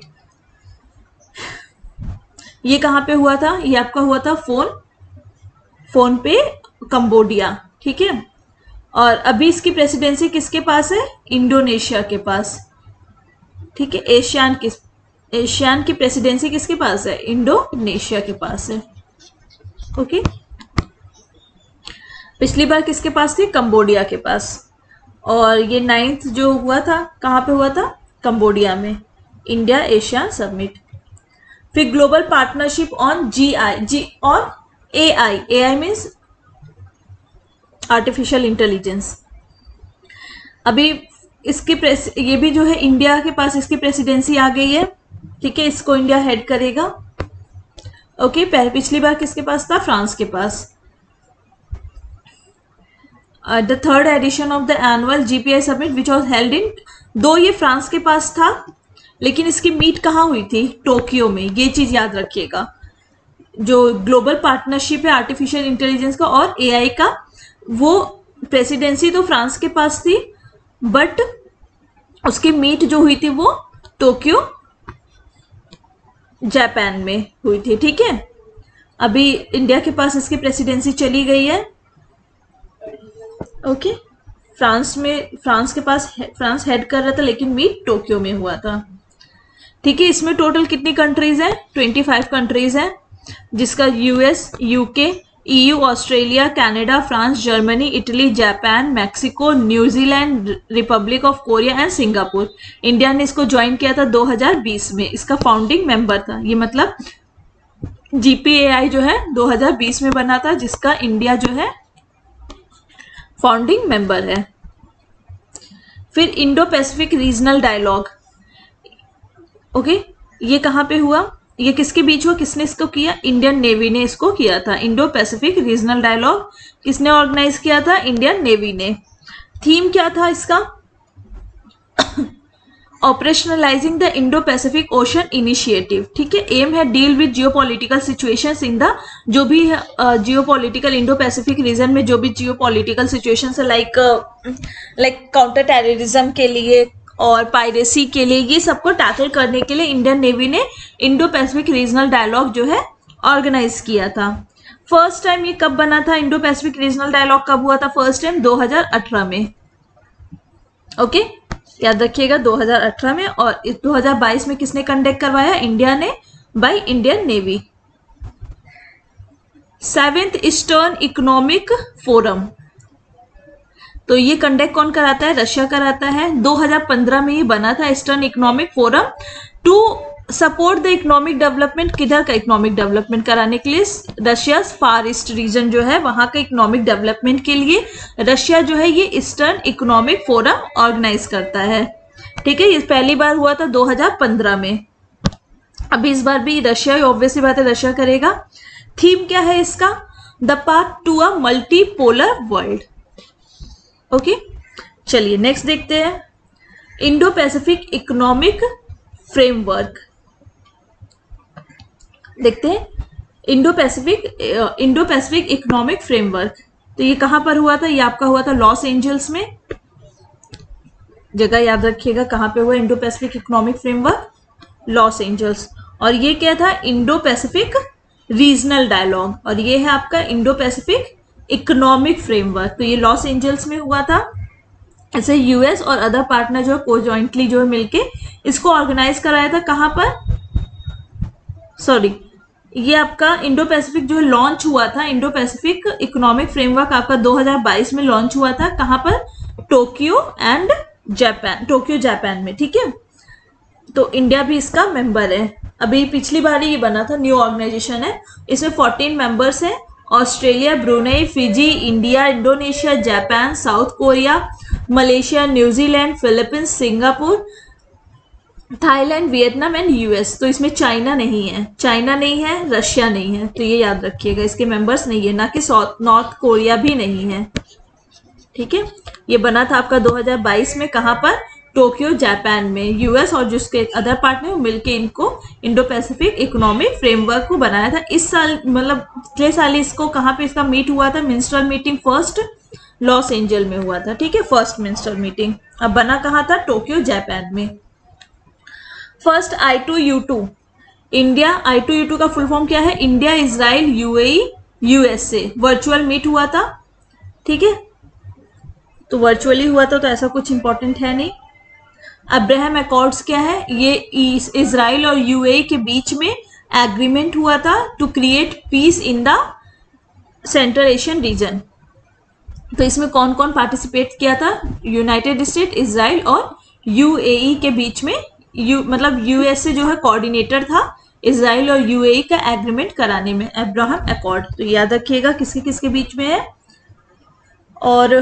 ये कहाँ पे हुआ था? ये आपका हुआ था फोन फोन पे, कंबोडिया, ठीक है। और अभी इसकी प्रेसिडेंसी किसके पास है? इंडोनेशिया के पास, ठीक है। एशियन की एशियन की प्रेसिडेंसी किसके पास है? इंडोनेशिया के पास है, ओके। पिछली बार किसके पास थी? कंबोडिया के पास। और ये नाइन्थ जो हुआ था कहाँ पे हुआ था? कंबोडिया में, इंडिया एशिया समिट। फिर global partnership on G I G और A I, A I means artificial intelligence. अभी इसकी प्रेस ये भी जो है इंडिया के पास इसकी प्रेसिडेंसी आ गई है, ठीक है, इसको इंडिया हेड करेगा, ओके। पहले पिछली बार किसके पास था? फ्रांस के पास। The third edition of the annual GPI summit which was held in, दो ये फ्रांस के पास था, लेकिन इसकी मीट कहाँ हुई थी? टोक्यो में। ये चीज याद रखिएगा, जो ग्लोबल पार्टनरशिप है आर्टिफिशियल इंटेलिजेंस का और एआई का, वो प्रेसिडेंसी तो फ्रांस के पास थी, बट उसकी मीट जो हुई थी वो टोक्यो जापान में हुई थी, ठीक है। अभी इंडिया के पास इसकी प्रेसिडेंसी चली गई है, ओके। फ्रांस में, फ्रांस के पास, फ्रांस हेड कर रहा था, लेकिन मीट टोक्यो में हुआ था। ठीक है, इसमें टोटल कितनी कंट्रीज हैं? पच्चीस कंट्रीज हैं, जिसका US, UK, EU, Australia, Canada, France, Germany, Italy, Japan, Mexico, New Zealand, Republic of Korea and Singapore. India ने इसको ज्वाइन किया था दो हज़ार बीस में, इसका फाउंडिंग मेंबर था ये, मतलब जीपीएआई जो है दो हज़ार बीस में बना था, जिसका इंडिया जो है फाउंडिंग मेंबर है। फिर Indo Pacific Regional Dialogue, okay, ये कहाँ पे हुआ? ये किसके बीच हुआ? किसने इसको किया? इंडियन नेवी ने इसको किया था। इंडो पैसिफिक रीजनल डायलॉग किसने ऑर्गेनाइज किया था? इंडियन नेवी ने। थीम क्या था इसका? Operationalizing the Indo Pacific Ocean Initiative. ठीक है, एम है deal with geopolitical situations in the, जो भी जियोपॉलिटिकल इंडो पैसिफिक रीजन में जो भी जियोपॉलिटिकल सिचुएशंस है, लाइक लाइक काउंटर टेररिज्म के लिए और पायरेसी के लिए, ये सबको टैकल करने के लिए इंडियन नेवी ने इंडो पैसिफिक रीजनल डायलॉग जो है ऑर्गेनाइज किया था। फर्स्ट टाइम ये कब बना था? इंडो पैसिफिक रीजनल डायलॉग कब हुआ था फर्स्ट टाइम? दो हज़ार अठारह में। ओके, याद रखिएगा दो हज़ार अठारह में। और इस दो हज़ार बाईस में किसने कंडक्ट करवाया? इंडिया ने, by Indian Navy. Seventh Eastern Economic Forum, तो ये कंडक्ट कौन कराता है? रशिया कराता है। दो हज़ार पंद्रह में ये बना था Eastern Economic Forum to support the economic development. किधर का इकोनॉमिक डेवलपमेंट कराने के लिए? रशिया फार ईस्ट रीजन जो है वहां का इकोनॉमिक डेवलपमेंट के लिए रशिया जो है ये ईस्टर्न इकोनॉमिक फोरम ऑर्गेनाइज करता है। ठीक है, ये पहली बार हुआ था दो हज़ार पंद्रह में। अभी इस बार भी रशिया, ऑब्वियसली बात है रशिया करेगा। थीम क्या है इसका? The path to a multipolar world. Okay, चलिए नेक्स्ट देखते हैं, इंडो पैसिफिक इकोनॉमिक फ्रेमवर्क देखते हैं। Indo Pacific Indo Pacific Economic Framework, तो ये कहां पर हुआ था? ये आपका हुआ था लॉस एंजल्स में। जगह याद रखिएगा कहां पे हुआ Indo Pacific Economic Framework? Los Angeles. और ये क्या था? इंडो पैसिफिक रीजनल डायलॉग, और ये है आपका इंडो पैसिफिक इकोनॉमिक फ्रेमवर्क। तो ये लॉस एंजल्स में हुआ था। ऐसे यूएस और अदर पार्टनर जो है को जॉइंटली जो है मिलके इसको ऑर्गेनाइज कराया था। कहां पर? सॉरी, ये आपका इंडो पैसिफिक जो है लॉन्च हुआ था, इंडो पैसिफिक इकोनॉमिक फ्रेमवर्क आपका दो हज़ार बाईस में लॉन्च हुआ था। कहां पर? Tokyo and Japan, Tokyo Japan में। ठीक है, तो इंडिया भी इसका मेंबर है। अभी पिछली बार ये बना था, न्यू ऑर्गेनाइजेशन है। इसमें चौदह मेंबर्स हैं, Australia, Brunei, Fiji, India, Indonesia, Japan, South Korea, Malaysia, New Zealand, Philippines, Singapore, Thailand, Vietnam and US. तो इसमें चाइना नहीं है, चाइना नहीं है, रशिया नहीं है, तो ये याद रखिएगा इसके मेंबर्स नहीं है, ना कि साउथ नॉर्थ कोरिया भी नहीं है। ठीक है, ये बना था आपका दो हज़ार बाईस में। कहां पर? टोक्यो जापान में। यूएस और जिसके अदर पार्टनर मिलके इनको इंडो पैसिफिक इकोनॉमिक फ्रेमवर्क को बनाया था। इस साल, मतलब पिछले साल इसको कहां पे इसका मीट हुआ था? Minister meeting first Los Angeles में हुआ था। ठीक है, फर्स्ट मिनिस्टर मीटिंग। अब बना कहां था? टोक्यो जापान में। First I two U two India, I two U two का फुल फॉर्म क्या है? India, Israel, UAE, USA. Virtual meet हुआ था। ठीक है, तो वर्चुअली हुआ था, तो ऐसा कुछ इंपॉर्टेंट है नहीं। अब्राहम अकॉर्ड्स क्या है? ये इजराइल और यूएई के बीच में एग्रीमेंट हुआ था to create peace in the Central Asian region. तो इसमें कौन कौन पार्टिसिपेट किया था? यूनाइटेड स्टेट, इजराइल और यूएई के बीच में। यू मतलब यूएसए जो है कोऑर्डिनेटर था इजराइल और यूएई का एग्रीमेंट कराने में, अब्राहम अकॉर्ड। तो याद रखिएगा किसके किसके बीच में है। और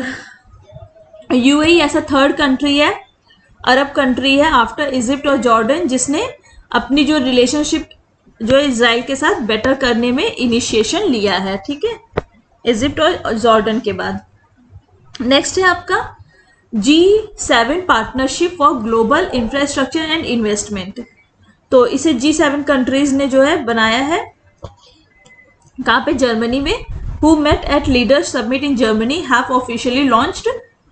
यूएई ऐसा थर्ड कंट्री है, अरब कंट्री है आफ्टर इजिप्ट और जॉर्डन, जिसने अपनी जो रिलेशनशिप जो इजराइल के साथ बेटर करने में इनिशिएशन लिया है। ठीक है, इजिप्ट और जॉर्डन के बाद। नेक्स्ट है आपका G seven partnership for global infrastructure and investment. तो इसे जी सेवन कंट्रीज ने जो है बनाया है। कहाँ पे? जर्मनी में। Who met at leaders summit in Germany have officially launched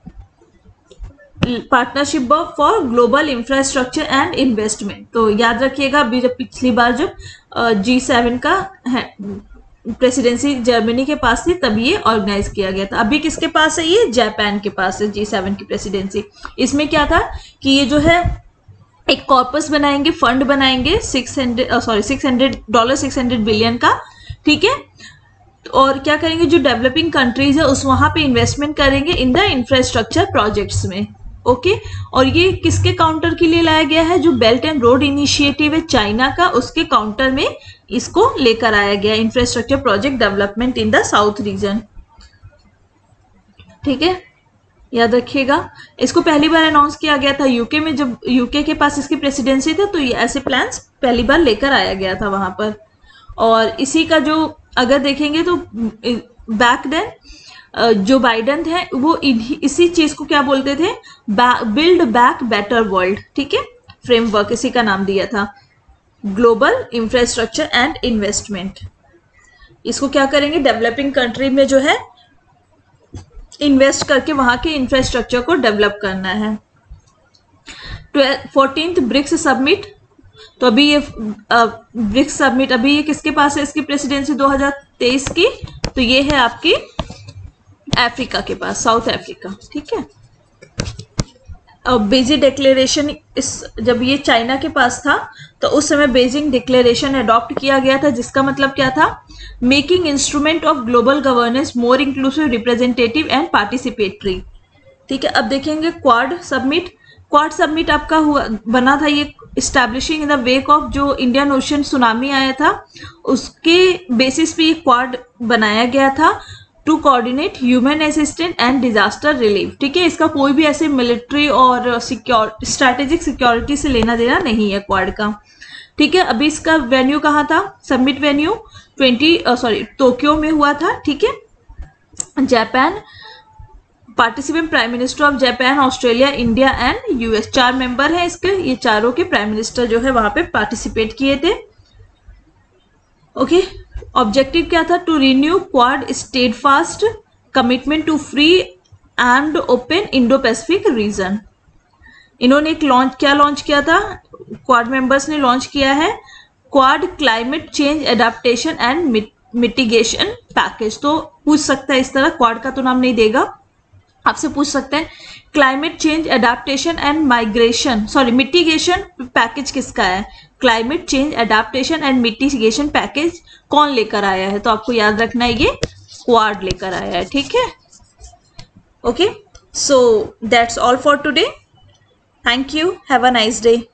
partnership for global infrastructure and investment. तो याद रखिएगा अभी जब पिछली बार जब जी सेवन का प्रेसिडेंसी जर्मनी के पास थी तब ये ऑर्गेनाइज किया गया था। अभी किसके पास है? ये जापान के पास है जी सेवन की प्रेसिडेंसी। इसमें क्या था कि ये जो है एक कॉर्पस बनाएंगे, फंड बनाएंगे six hundred sorry six hundred dollar six hundred billion का, ठीक है। और क्या करेंगे, जो डेवलपिंग कंट्रीज है उस वहां पे इन्वेस्टमेंट करेंगे इन द इंफ्रास्ट्रक्चर प्रोजेक्ट्स में, ओके। और ये किसके काउंटर के लिए लाया गया है? जो बेल्ट एंड रोड इनिशिएटिव है चाइना का, उसके काउंटर में इसको लेकर आया गया, infrastructure project development in the south region, ठीक है, याद रखिएगा। इसको पहली बार अनाउंस किया गया था यूके में, जब यूके के पास इसकी प्रेसिडेंसी था, तो ये ऐसे प्लान्स पहली बार लेकर आया गया था वहां पर। और इसी का जो अगर देखेंगे तो बैक देन जो बाइडेन है वो इसी चीज को क्या बोलते थे? बिल्ड बैक बेटर वर्ल्ड, ठीक है, फ्रेमवर्क इसी का नाम दिया था, ग्लोबल इंफ्रास्ट्रक्चर एंड इन्वेस्टमेंट। इसको क्या करेंगे? डेवलपिंग कंट्री में जो है इन्वेस्ट करके वहां के इंफ्रास्ट्रक्चर को डेवलप करना है। फोर्टीन्थ ब्रिक्स समिट, तो अभी ये ब्रिक्स समिट अभी ये किसके पास है? इसकी प्रेसिडेंसी दो हज़ार तेईस की, तो ये है आपकी अफ्रीका के पास, साउथ अफ्रीका, ठीक है। अब बेजिंग डिक्लेरेशन, इस जब ये चाइना के पास था तो उस समय बेजिंग डिक्लेरेशन अडॉप्ट किया गया था, जिसका मतलब क्या था? Making instrument of global governance more inclusive, representative and participatory, ठीक है। अब देखेंगे क्वाड समिट। क्वाड समिट आपका हुआ बना था ये establishing in the wake of जो इंडियन ओशन सुनामी आया था, उसके बेसिस पे ये क्वाड बनाया गया था, to coordinate human assistant and disaster relief, ठीक है। इसका कोई भी ऐसे मिलिट्री और सिक्योर स्ट्रैटेजिक सिक्योरिटी से लेना देना नहीं है क्वाड का, ठीक है। अभी इसका वेन्यू कहाँ था? Summit venue twenty sorry Tokyo में हुआ था, ठीक है। Japan, participant prime minister of Japan, Australia, India and US, चार मेंबर हैं इसके, ये चारों के प्राइम मिनिस्टर जो है वहां पे पार्टिसिपेट किए थे, ओके। ऑब्जेक्टिव क्या था? To renew Quad steadfast commitment to free and open Indo Pacific region. इन्होंने एक लॉन्च क्या लॉन्च किया था? क्वाड मेंबर्स ने लॉन्च किया है Quad climate change adaptation and mitigation package. तो पूछ सकता है इस तरह, क्वाड का तो नाम नहीं देगा, आपसे पूछ सकते हैं climate change adaptation and migration sorry mitigation package किसका है? Climate change adaptation and mitigation package कौन लेकर आया है? तो आपको याद रखना है ये क्वाड लेकर आया है, ठीक है, okay. So that's all for today, thank you, have a nice day.